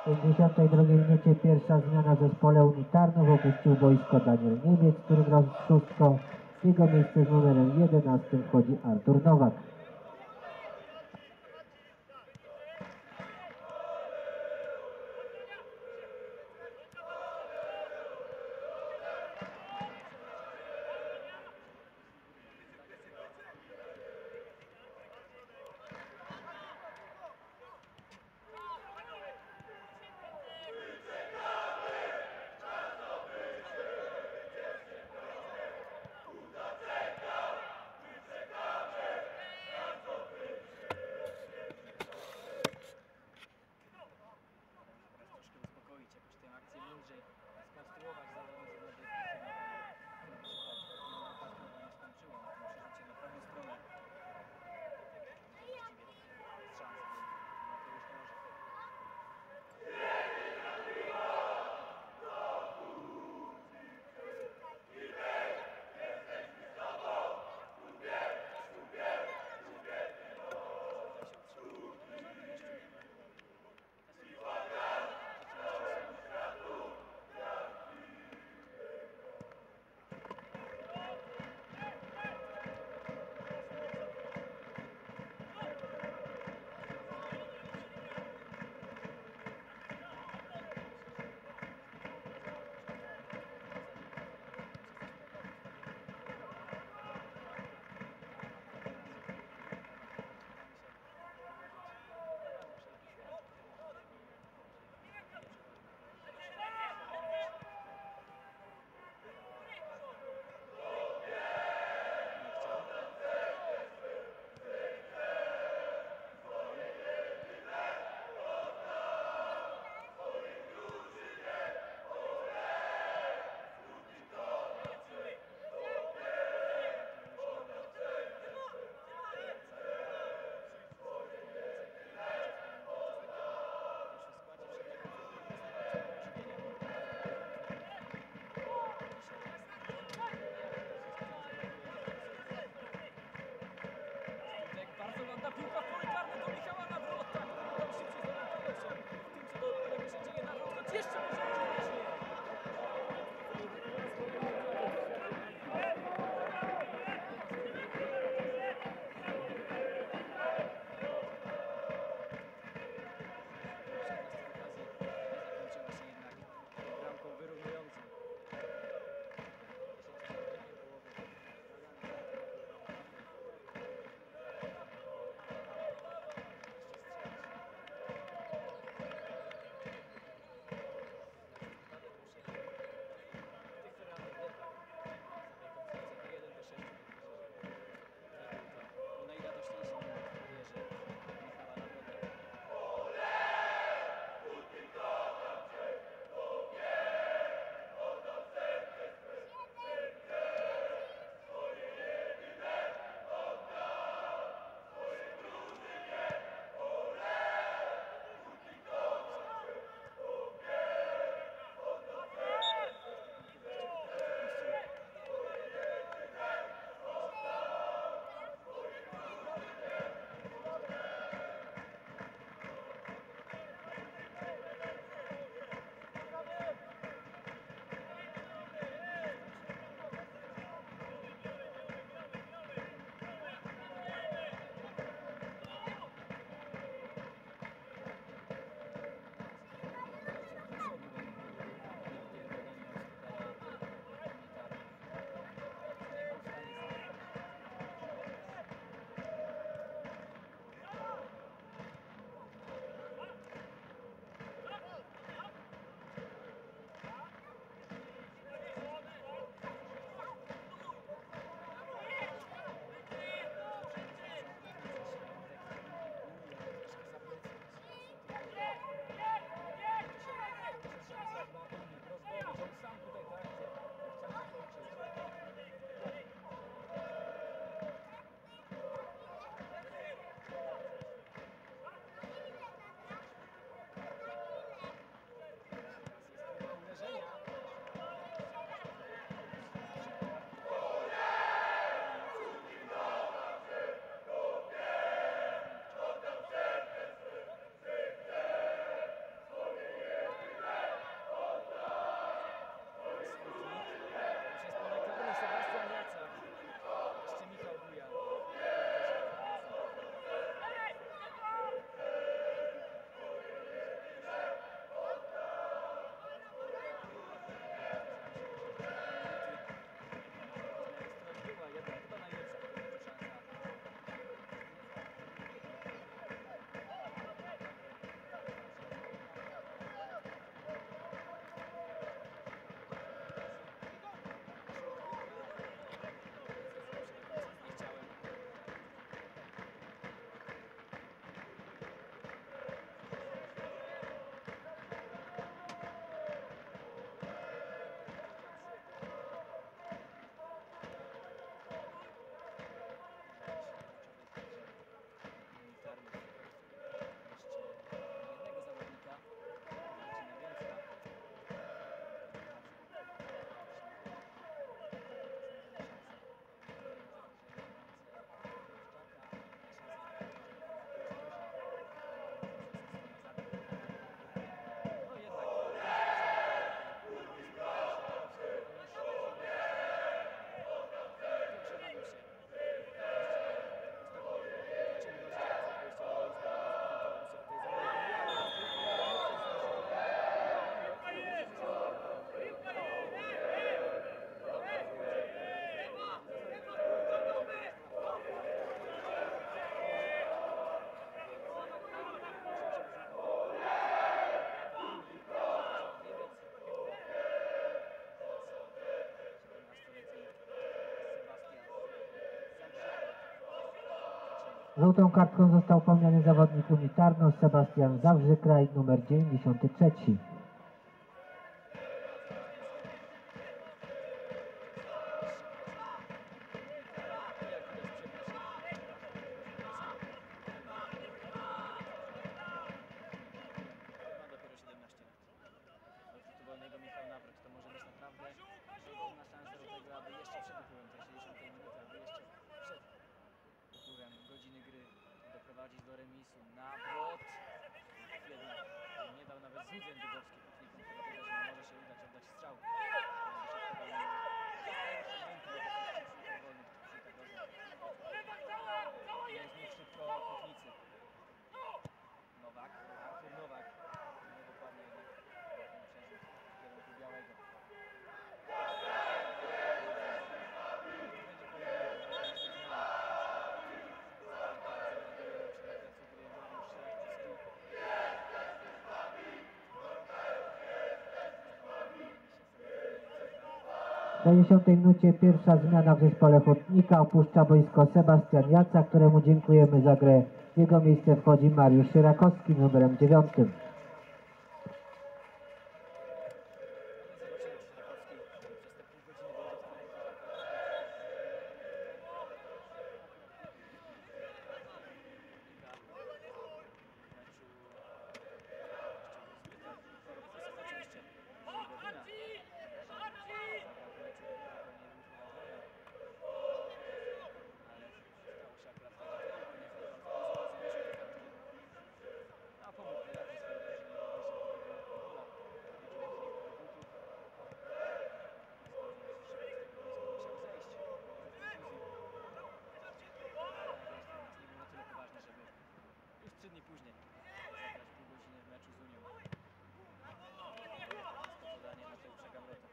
W pięćdziesiątej drugiej minucie pierwsza zmiana w zespole Unitarnów, opuścił boisko Daniel Niemiec, który grał z szóstką. W jego miejsce z numerem jedenastym wchodzi Artur Nowak. Żółtą kartką został pomniany zawodnik Unitarno Sebastian Zawrzykraj, numer dziewięćdziesiąty trzeci. Wolnego Michał Nawrot, to może być naprawdę ogromna szansa do tego, aby jeszcze przed upływem tej sześćdziesiątej minuty, aby jeszcze przed upływem godziny gry doprowadzić do remisu. Nawrot jednak nie dał nawet złudzeń Dybowski Hutnikom, do tego, że może się udać oddać strzał. Jest znów szybko Hutnicy. Nowak, Artur Nowak. Nie dokładnie jednak przerzut w kierunku białego. W czterdziestej minucie pierwsza zmiana w zespole Hutnika. Opuszcza boisko Sebastian Jaca, któremu dziękujemy za grę. W jego miejsce wchodzi Mariusz Szyrakowski numerem dziewiątym. Trzy dni później zagrać pół godziny w meczu z Unią. Podanie Mateusza Gawrota.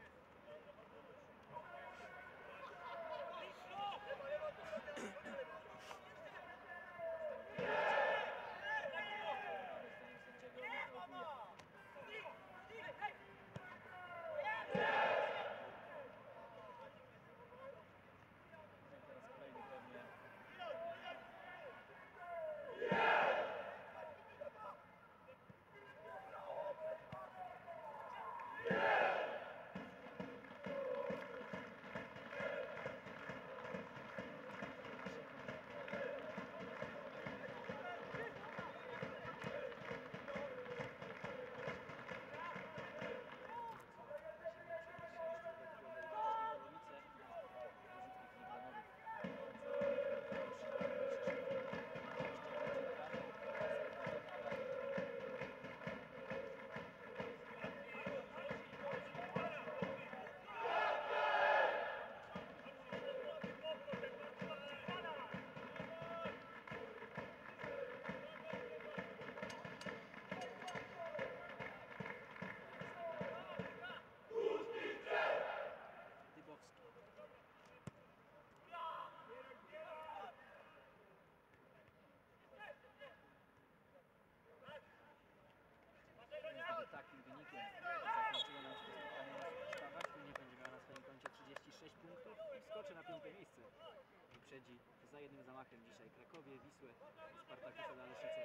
Takim wynikiem zakończyło nam się to spotkanie na Supersztawach. Nie będzie miała na swoim koncie trzydzieści sześć punktów i wskoczy na piąte miejsce. Wyprzedzi za jednym zamachem dzisiaj Krakowie, Wisłę i Spartakusa Daleszyce.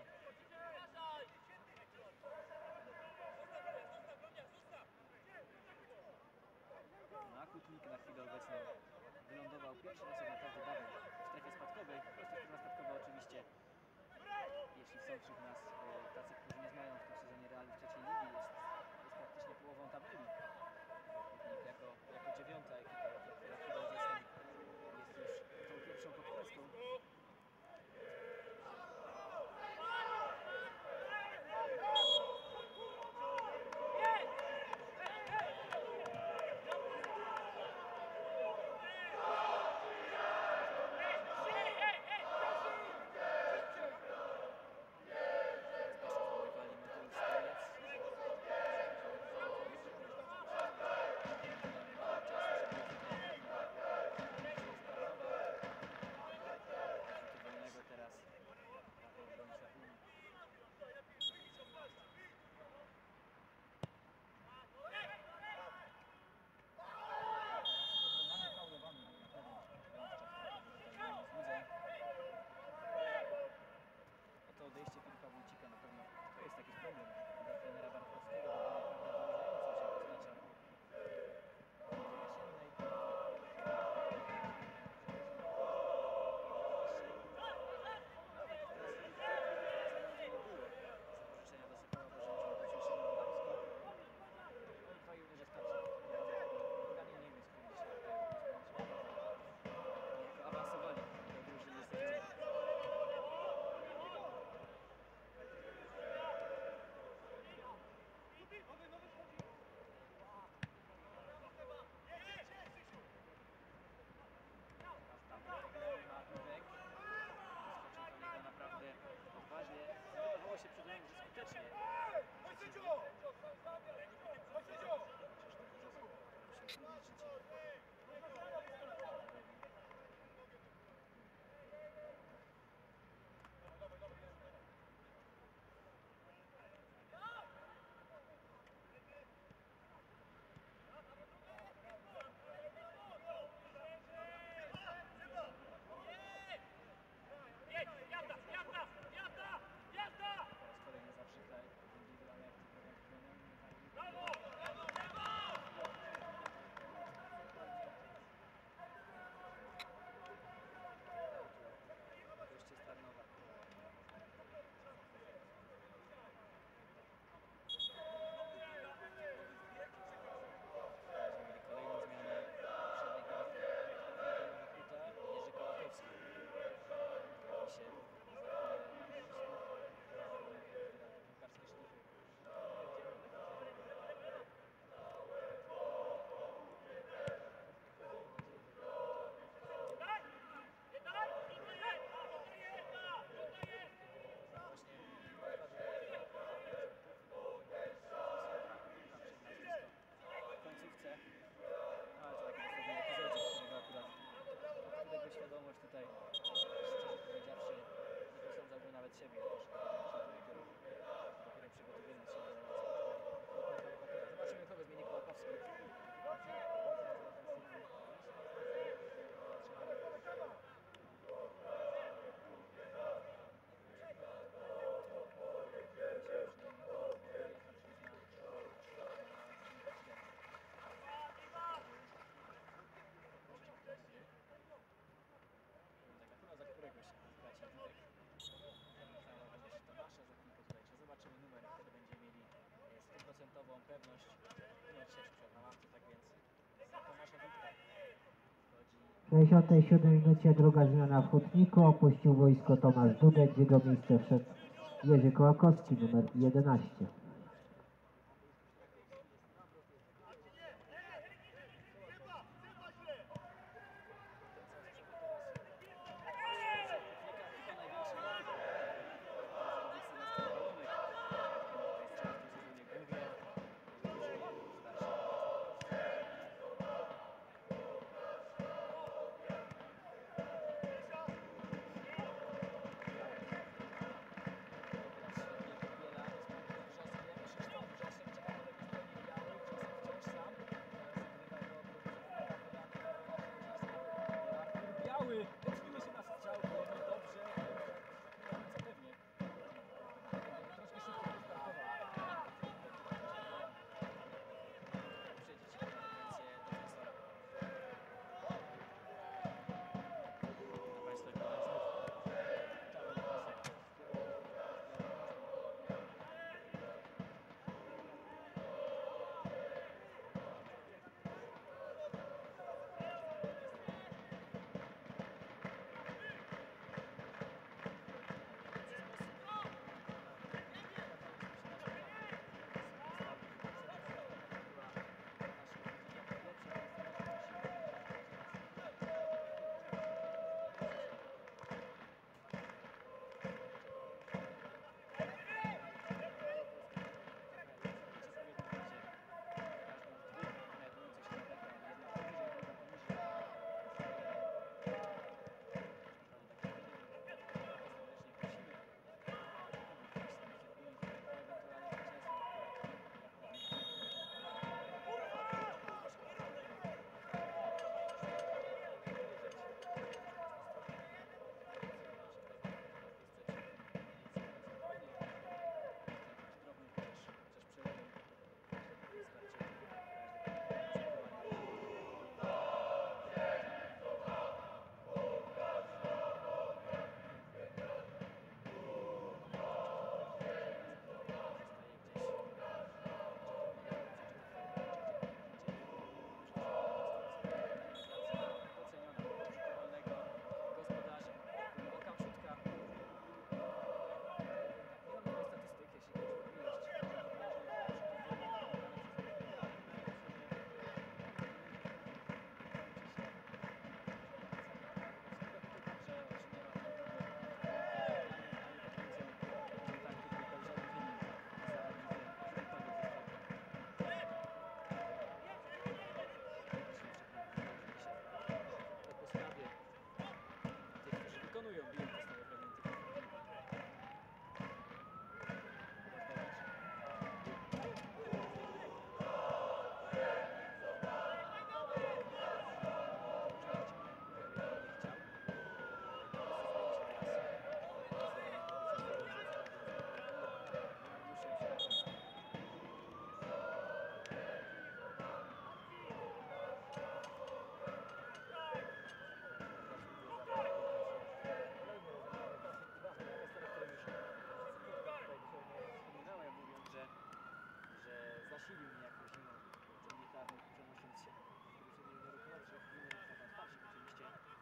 Na Hutnik na chwilę obecną wylądował pierwszy raz tak naprawdę dawno w strefie spadkowej. Po prostu strefa spadkowa oczywiście, jeśli są wśród nas e, tacy, którzy nie znają w tym sezonie realiów trzeciej ligi, jest, jest praktycznie połową tabeli. Hutnik jako, jako dziewiąta ekipa, która w chwilę obecną jest już tą pierwszą podkreską. kolejny zaprzyklej, indywidualnej aktywności. Goście z Tarnowa. Mieli kolejną zmianę poprzedniej Jerzy Kołakowski. Pojawi się piłkarskie szlify. W końcówce, ale to taki dosłowny epizodzik, którego akurat, którego świadomość tutaj, szczerze powiedziawszy, nie posądzałbym nawet siebie, że dopiero, dopiero przygotowując się do relacji. Zobaczymy, kogo zmieni Kołakowski. Za któregoś z braci Dudek. Cała będzie się Tomasza za chwilkę tutaj. Czy zobaczymy numer, wtedy będziemy mieli stuprocentową pewność. No dzisiejszy przed na ławce, tak więc za Tomasza Dudka wchodzi. W sześćdziesiątej siódmej minucie druga zmiana w Hutniku. Opuścił boisko Tomasz Dudek. W jego miejsce wszedł Jerzy Kołakowski, numer jedenaście. Teraz świetnie podbiela, jest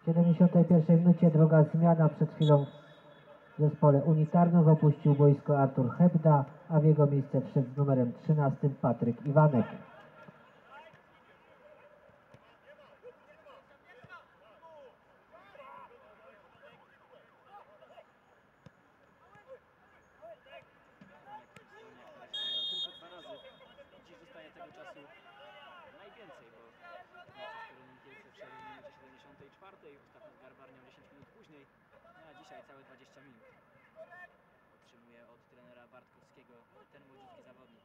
siedemdziesiątej pierwszej minucie droga zmiana. Przed chwilą w zespole unitarnym opuścił boisko Artur Hebda, a w jego miejsce wszedł z numerem trzynastym Patryk Iwanek. Tylko dwa razy. Dziś zostaje tego czasu najwięcej, bo mecz z Toruniem Kielce wszedł w minucie siedemdziesiątej czwartej, ostatnio z Garbarnią dziesięć minut później, no a dzisiaj całe dwadzieścia minut. Otrzymuje od trenera Bartkowskiego ten młodziutki zawodnik.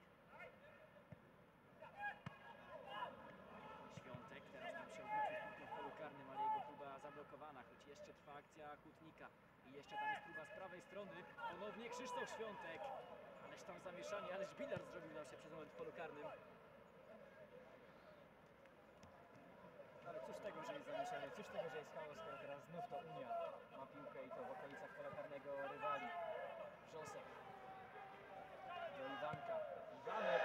Świątek teraz tam się odwrócił w polu karnym, ale jego próba zablokowana, choć jeszcze trwa akcja Kutnika. I jeszcze tam jest próba z prawej strony. Ponownie Krzysztof Świątek. Ależ tam zamieszanie, ależ bilard zrobił nam się przez moment w polu karnym. Ale cóż z tego, że jest zamieszanie, cóż z tego, że jest chaos, skoro teraz znów to Unia ma piłkę i to w okolicach pola karnego rywali. Wrzosek do Iwanka. Iwanek.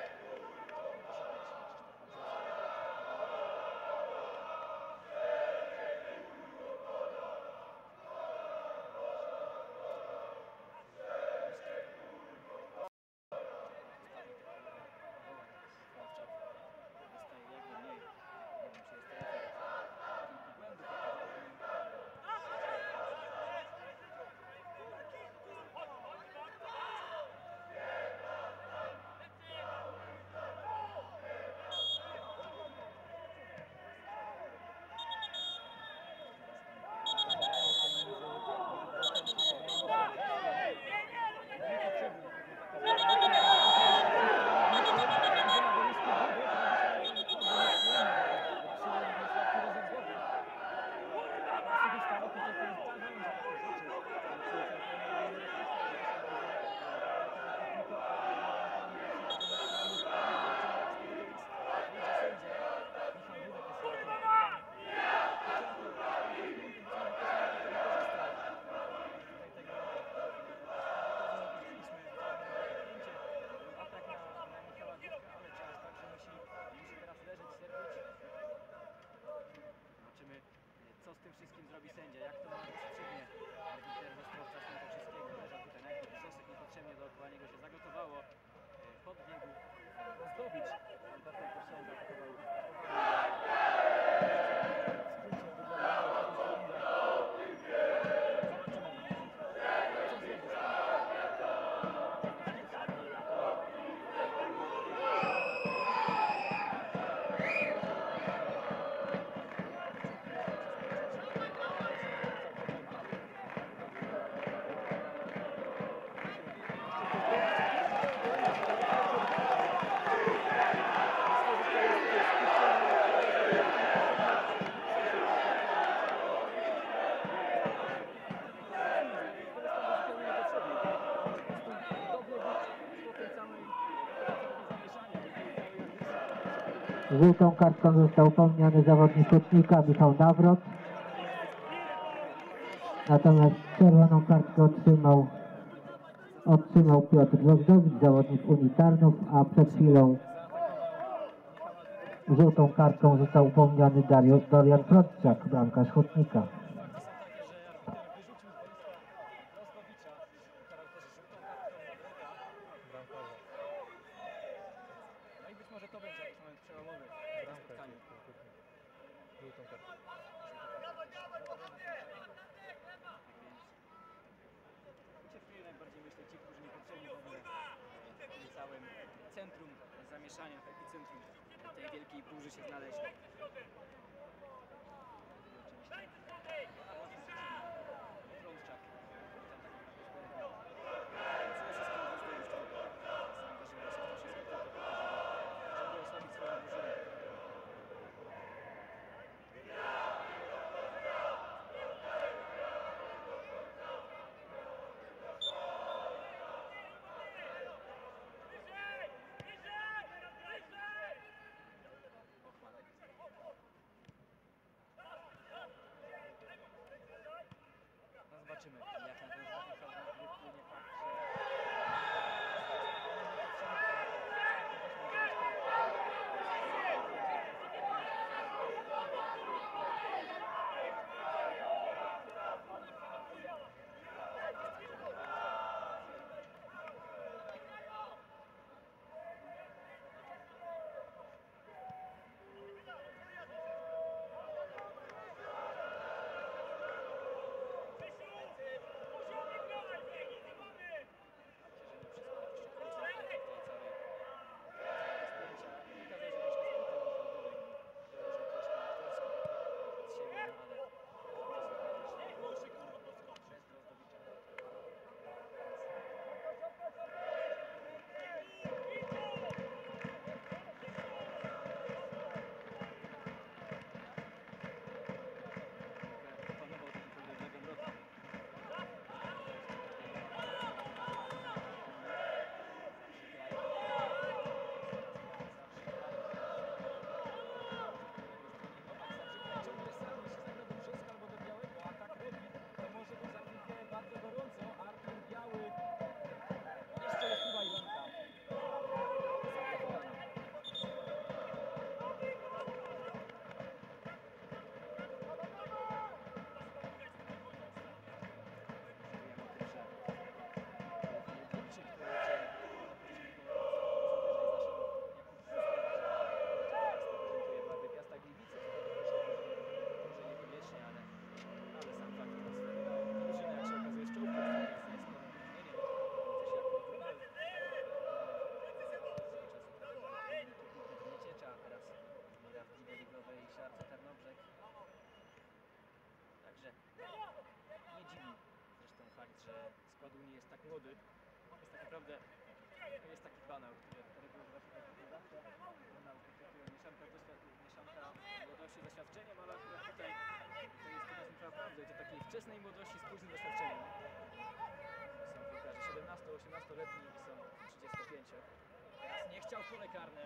Co z tym wszystkim zrobi sędzia? Jak to ma rozstrzygnie? Arbiter Ostrowca Świętokrzyskiego leżał tutaj najpierw. Wrzosek niepotrzebnie dookoła niego się zagotowało. Podbiegł zdobyć. Pan Patryk Osiąga atakował. Żółtą kartką został upomniany zawodnik Kutnika Michał Nawrot. Natomiast czerwoną kartkę otrzymał, otrzymał Piotr Drozdowicz, zawodnik Unii Tarnów, a przed chwilą żółtą kartką został upomniany Dariusz Dorian Protczak, bramkarz Kutnika. No i być może to będzie jakiś moment przełomowy w spotkaniu. Żółtą kartkę. Ucierpieli najbardziej, myślę, ci, którzy niepotrzebnie w ogóle w tym całym centrum zamieszania, w epicentrum tej wielkiej burzy się znaleźli. Frączak. Żeby osłabić swoją drużynę. jeszcze jest chyba Iwanka. Zablokowana. Skład Unii jest tak młody, jest tak naprawdę, jest taki banał, który reguły właśnie tak zawsze banał kontraktuje mieszanka, mieszanka młodości z doświadczeniem, ale akurat tutaj to jest to naprawdę do takiej wczesnej młodości z późnym doświadczeniem. Są piłkarze siedemnasto-osiemnastoletni i są trzydziestopięcio. Teraz nie chciał pole karne.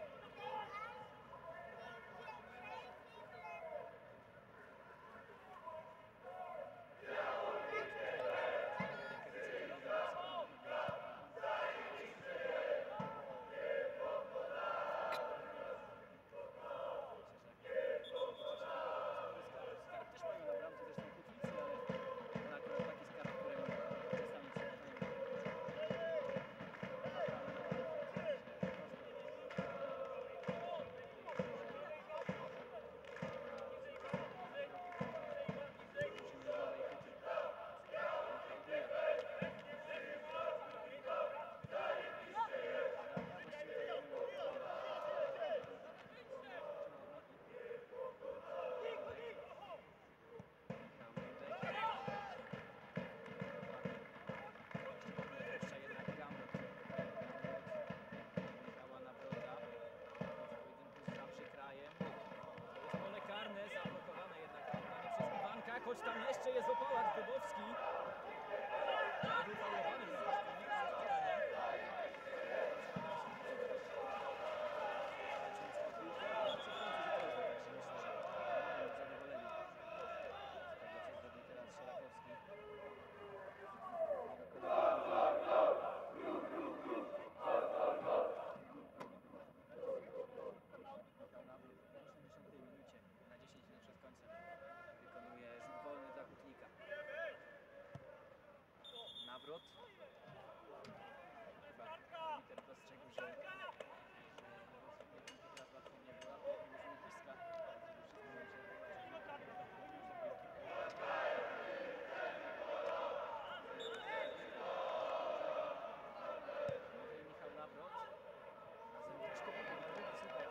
Choć tam jeszcze jest Opałacz Dybowski. Był faulowany w związku z Nawrot. Chyba Peter dostrzegł, że, że teraz łatwo nie wyłapie i uzyska. Michał Nawrot. Razem też kopie na drugi super.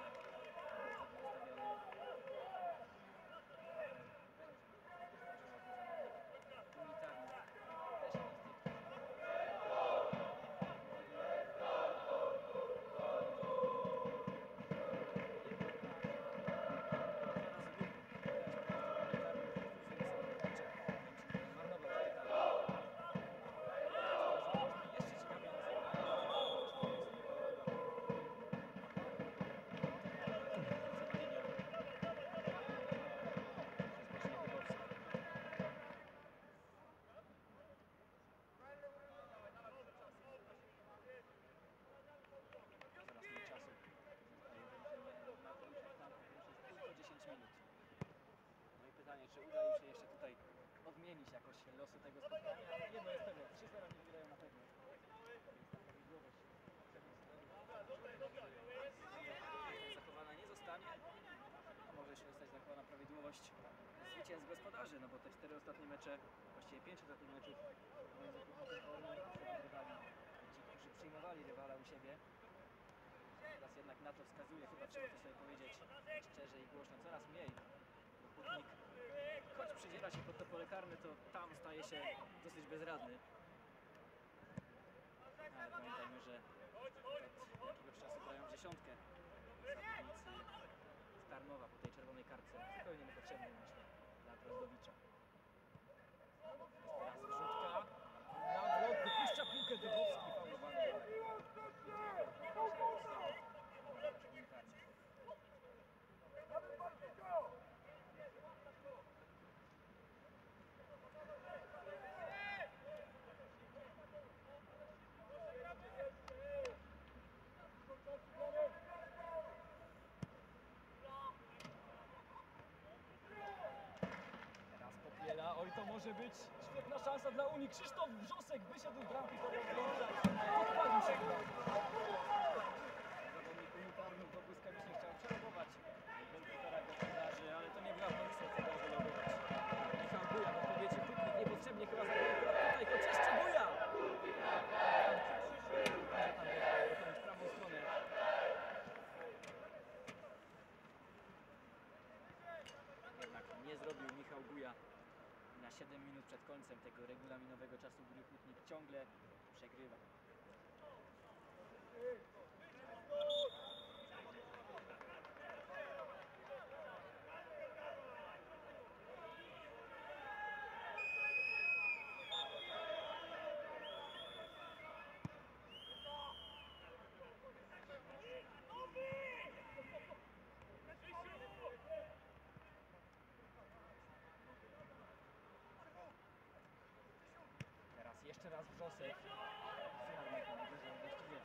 Czy uda im się jeszcze tutaj odmienić jakoś losy tego spotkania? Jedno jest pewne, trzy zero nie wygrają na pewno. Zachowana nie zostanie, a może się zostać zachowana prawidłowość zwycięstw gospodarzy, no bo te cztery ostatnie mecze, właściwie pięć ostatnich meczów między Puchowym Orłem wygrywali ci, którzy przyjmowali rywala u siebie. Teraz jednak na to wskazuje, chyba trzeba to sobie powiedzieć szczerze i głośno, coraz mniej. Hutnik, choć przedziera się pod to pole karne, to tam staje się dosyć bezradny. Ale pamiętajmy, że od jakiegoś czasu grają w dziesiątkę zawodnicy z Tarnowa po tej czerwonej kartce. Zupełnie niepotrzebnej, myślę, dla Drozdowicza. Jest teraz wrzutka. Nawrot wypuszcza piłkę Dybowski, faulowany. może być świetna szansa dla Unii. Krzysztof Wrzosek wyszedł z bramki, to rozwiązać. Odpalił się chyba. Zawodnik Unii Tarnów do błyskawicznie chciał przerobować golkiepera gospodarzy, ale to nie była pozycja, co miał wylogować. Michał Buja w odpowiedzi, Hutnik niepotrzebnie chyba zagrał tutaj, choć jeszcze Buja! Może tam wykonać prawą stronę. Jednak nie zrobił Michał Buja. Na siedem minut przed końcem tego regulaminowego czasu gry Hutnik ciągle przegrywa. Teraz jeszcze raz Wrzosek. Słuchaj, na górze, właściwie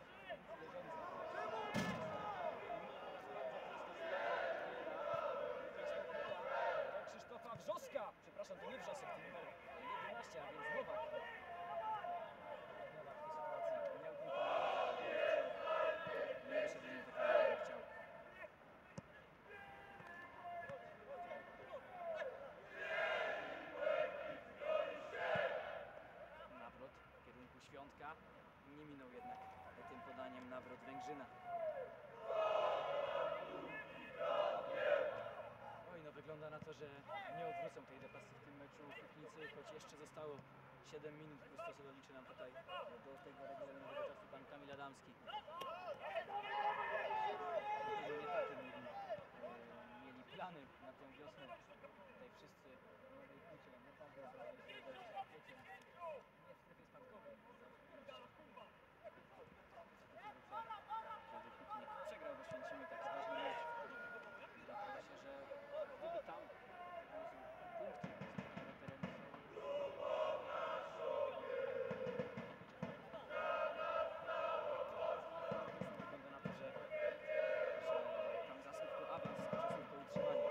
Krzysztofa Wrzoska! Przepraszam, to nie Wrzosek, to numer jedenaście, a więc Nowak. Nowak w tej sytuacji miał tylko nie wyszedł mu tak, jak chciał. Nawrot w kierunku Świątka. Nie minął jednak tym podaniem nawrot Węgrzyna. Oj, no wygląda na to, że nie odwrócą tej repasy w tym meczu Hutnicy, choć jeszcze zostało siedem minut, plus to co doliczy nam tutaj do tego regulaminowego czasu pan Kamil Adamski. Niektórzy nie takie mieli, e, mieli plany na tę wiosnę. Tutaj wszyscy w nowej płycie, nie tak wyobrażali sobie wejść w kwiecień, nie w strefie spadkowej. Kiedy Hutnik przegrał w Oświęcimiu taki ważny mecz. Wydawało się, że gdyby tam wywiózł punkty z terenu wygląda na to, że, że tam zasłów po awans, zasłów po utrzymanie.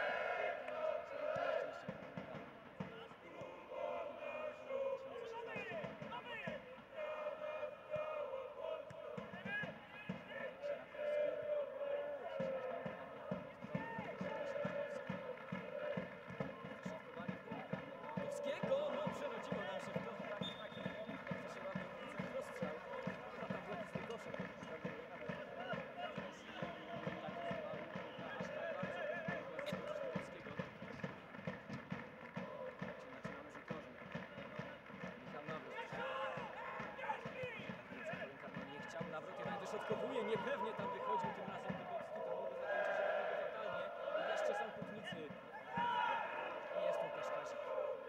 Dośrodkowuje, niepewnie tam wychodził tym razem Dybowski, to mogło zakończyć się bardzo fatalnie. I jeszcze są Hutnicy. I jest tu Kaszkasik.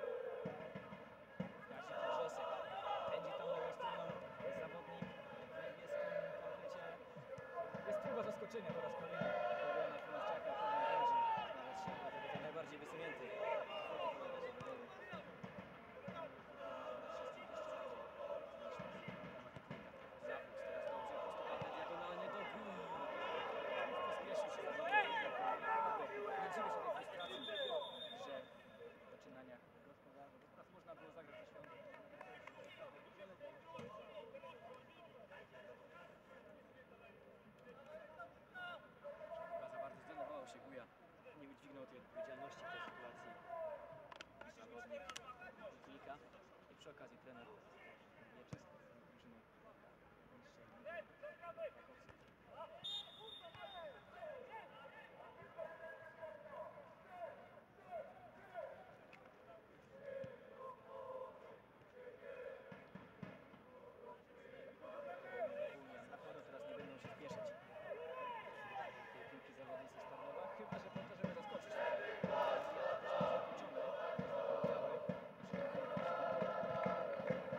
Kasik i Wrzosek. Pędzi tam lewą stroną zawodnik w niebieskim komplecie. Jest próba zaskoczenia po raz kolejny. Powołana Filiszczaka, pewnie będzie znaleźć się do tego najbardziej wysunięty. Nie udźwignął tej odpowiedzialności w tej sytuacji zawodnik Hutnika i przy okazji trener Wieczysty z drużyny niższej ligi Krakowskiej. Na pewno teraz nie będą się spieszyć. Tej piłki zawodnicy z Tarnowa, chyba że po to, żeby zaskoczyć. Zakończone.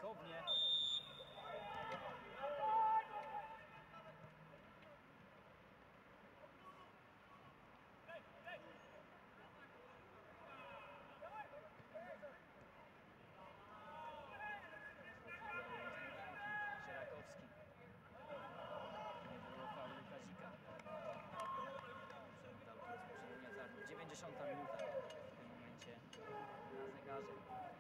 ryzykownie. Sierakowski. Nie było faulu Kazika. Przeglądał to rozpoczynania zawód. dziewięćdziesiąta minuta w tym momencie na zegarze.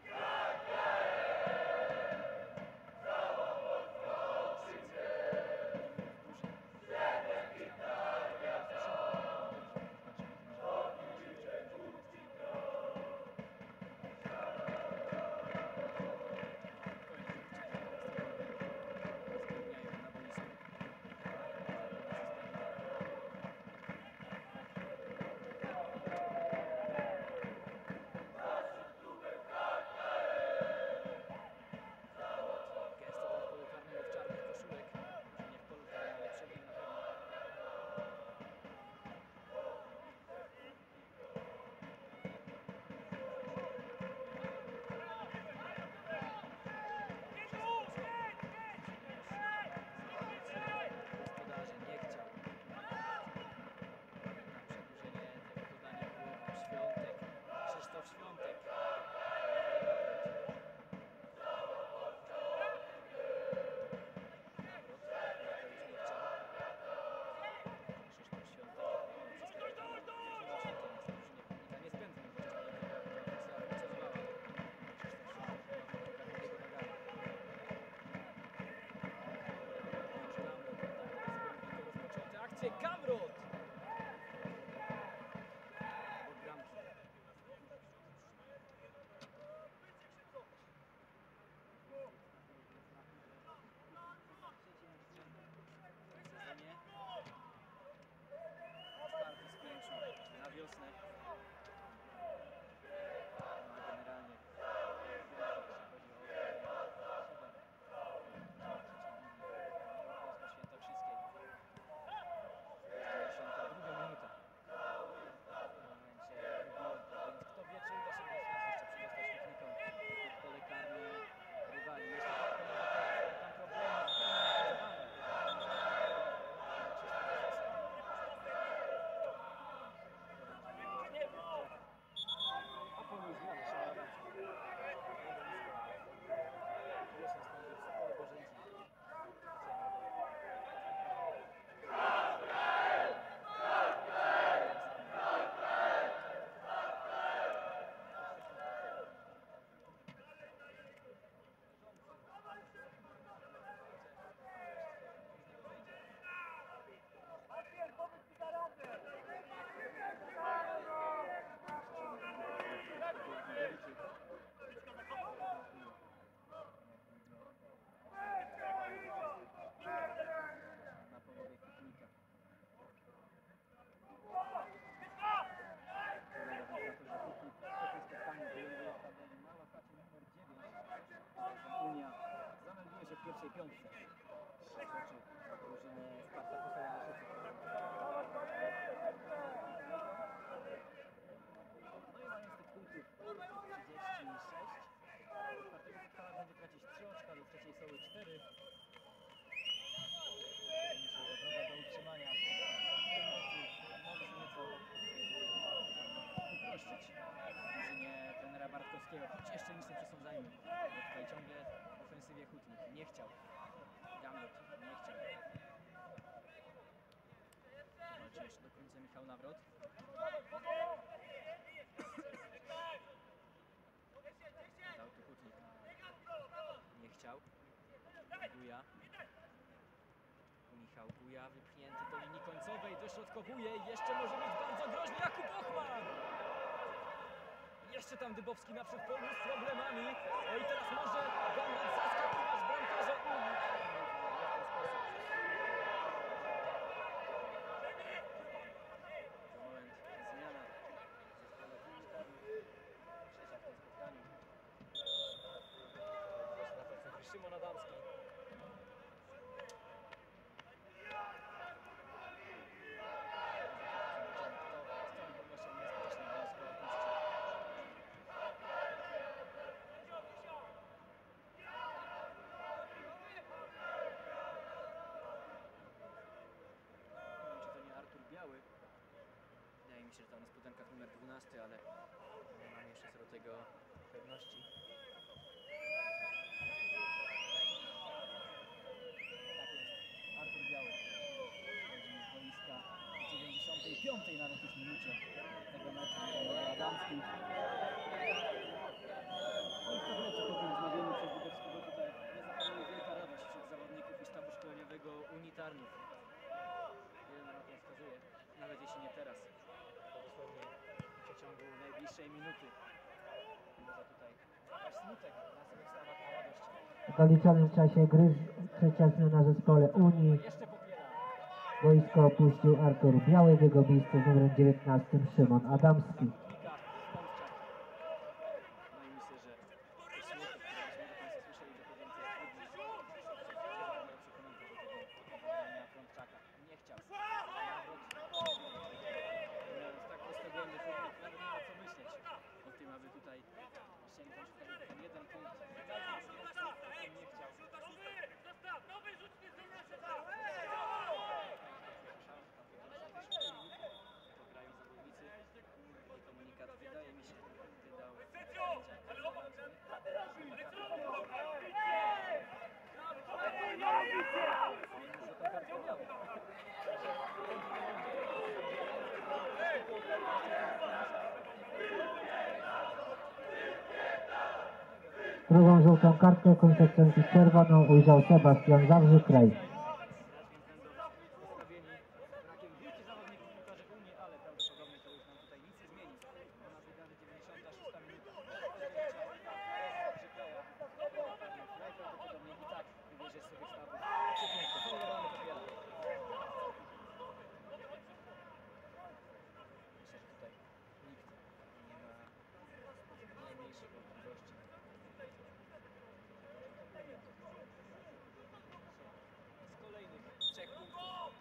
Gamrot! Od bramki. Czwarty z pięciu na wiosnę. No, generalnie Świętokrzyskiej. dziewięćdziesiąta druga minuta. W tym momencie wygląda, więc kto wie, czy uda się nas jeszcze przydostać techniką w pole karne rywali. Jeśli tak, to tam problemy a pomóż zmiany się na ramce. Wiosna stąd w Sopole Bożeńskim. Na połowie Kutnika. Na lokacie numer dziewięć Unia zamelduje się w pierwszej piątce. Przeskoczy drużynę Spartakusa Januszycy. No i mając tych punktów trzydzieści sześć, Spartakus Skala będzie tracić trzy oczka, do trzeciej Soły cztery. Myślę, że droga do utrzymania w tym meczu może się nieco uprościć drużynie trenera Bartkowskiego, choć jeszcze nic nie przesądzajmy, bo tutaj ciągle w ofensywie Hutnik nie chciał. Gamrot nie chciał. Walczy jeszcze do końca Michał Nawrot. Dał tu Hutnik. Nie chciał. Guja. Michał Guja wypchnięty do linii końcowej, dośrodkowuje i jeszcze może być bardzo groźny Jakub Ochman! Jeszcze tam Dybowski na przedpolu z problemami. O i teraz może Gamrot zaskakiwać bramkarza Unii. Za moment zmiana w zespole humanitarnym. Trzecia w tym spotkaniu. Szymon Adamski. mi się, że tam jest spodenka numer dwanaście, ale nie mam jeszcze co do tego pewności. Tak jest. Artur Biały wchodzi z boiska w dziewięćdziesiątej piątej nawet już minucie tego meczu. Trener Adamski. Polska gra co po tym wznowieniu przez Dubowskiego tutaj nie zapanuje wielka radość wśród zawodników i sztabu szkoleniowego Unii Tarnów. Wiele na to wskazuje, nawet jeśli nie teraz, to dosłownie w przeciągu najbliższej minuty. Może tutaj jakaś smutek na sobie wstawać na radość. W doliczonym czasie gry trzecia zmiana w zespole Unii. Jeszcze popiera. Boisko opuścił Artur Biały, w jego miejsce z numerem dziewiętnastym Szymon Adamski. Kilka Pączak. No i myślę, że te słowa, które być może Państwo słyszeli, dochodzą co trudniej. Lepszy komentarz do tego podania Pączaka. Nie chciał. Nawrót. Mając tak proste błędy, chłopak nawet nie ma co myśleć o tym, aby tutaj sięgnąć w ten jeden punkt. Nie chciał. Pograją zawodnicy. Taki komunikat, wydaje mi się, wydał Drugą żółtą kartkę w konsekwencji czerwoną ujrzał Sebastian Zawrzykraj. postawieni brakiem dwóch zawodników piłkarzy Unii, ale prawdopodobnie to już nam tutaj nic nie zmieni. Bo na zegarze dziewięćdziesiąta szósta minuta. Najprawdopodobniej i tak wybierze sobie stawu. Trzy punkty. Faulowany popiera. Myślę, że tutaj nikt nie ma najmniejszych wątpliwości. Z kolejnych trzech punktów.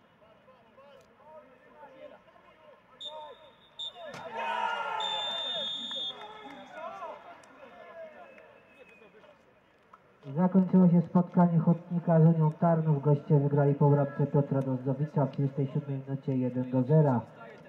Wiela. Zakończyło się spotkanie Hutnika z Unią Tarnów. Goście wygrali po bramce Piotra Dozdowicza w trzydziestej siódmej minucie jeden do zera.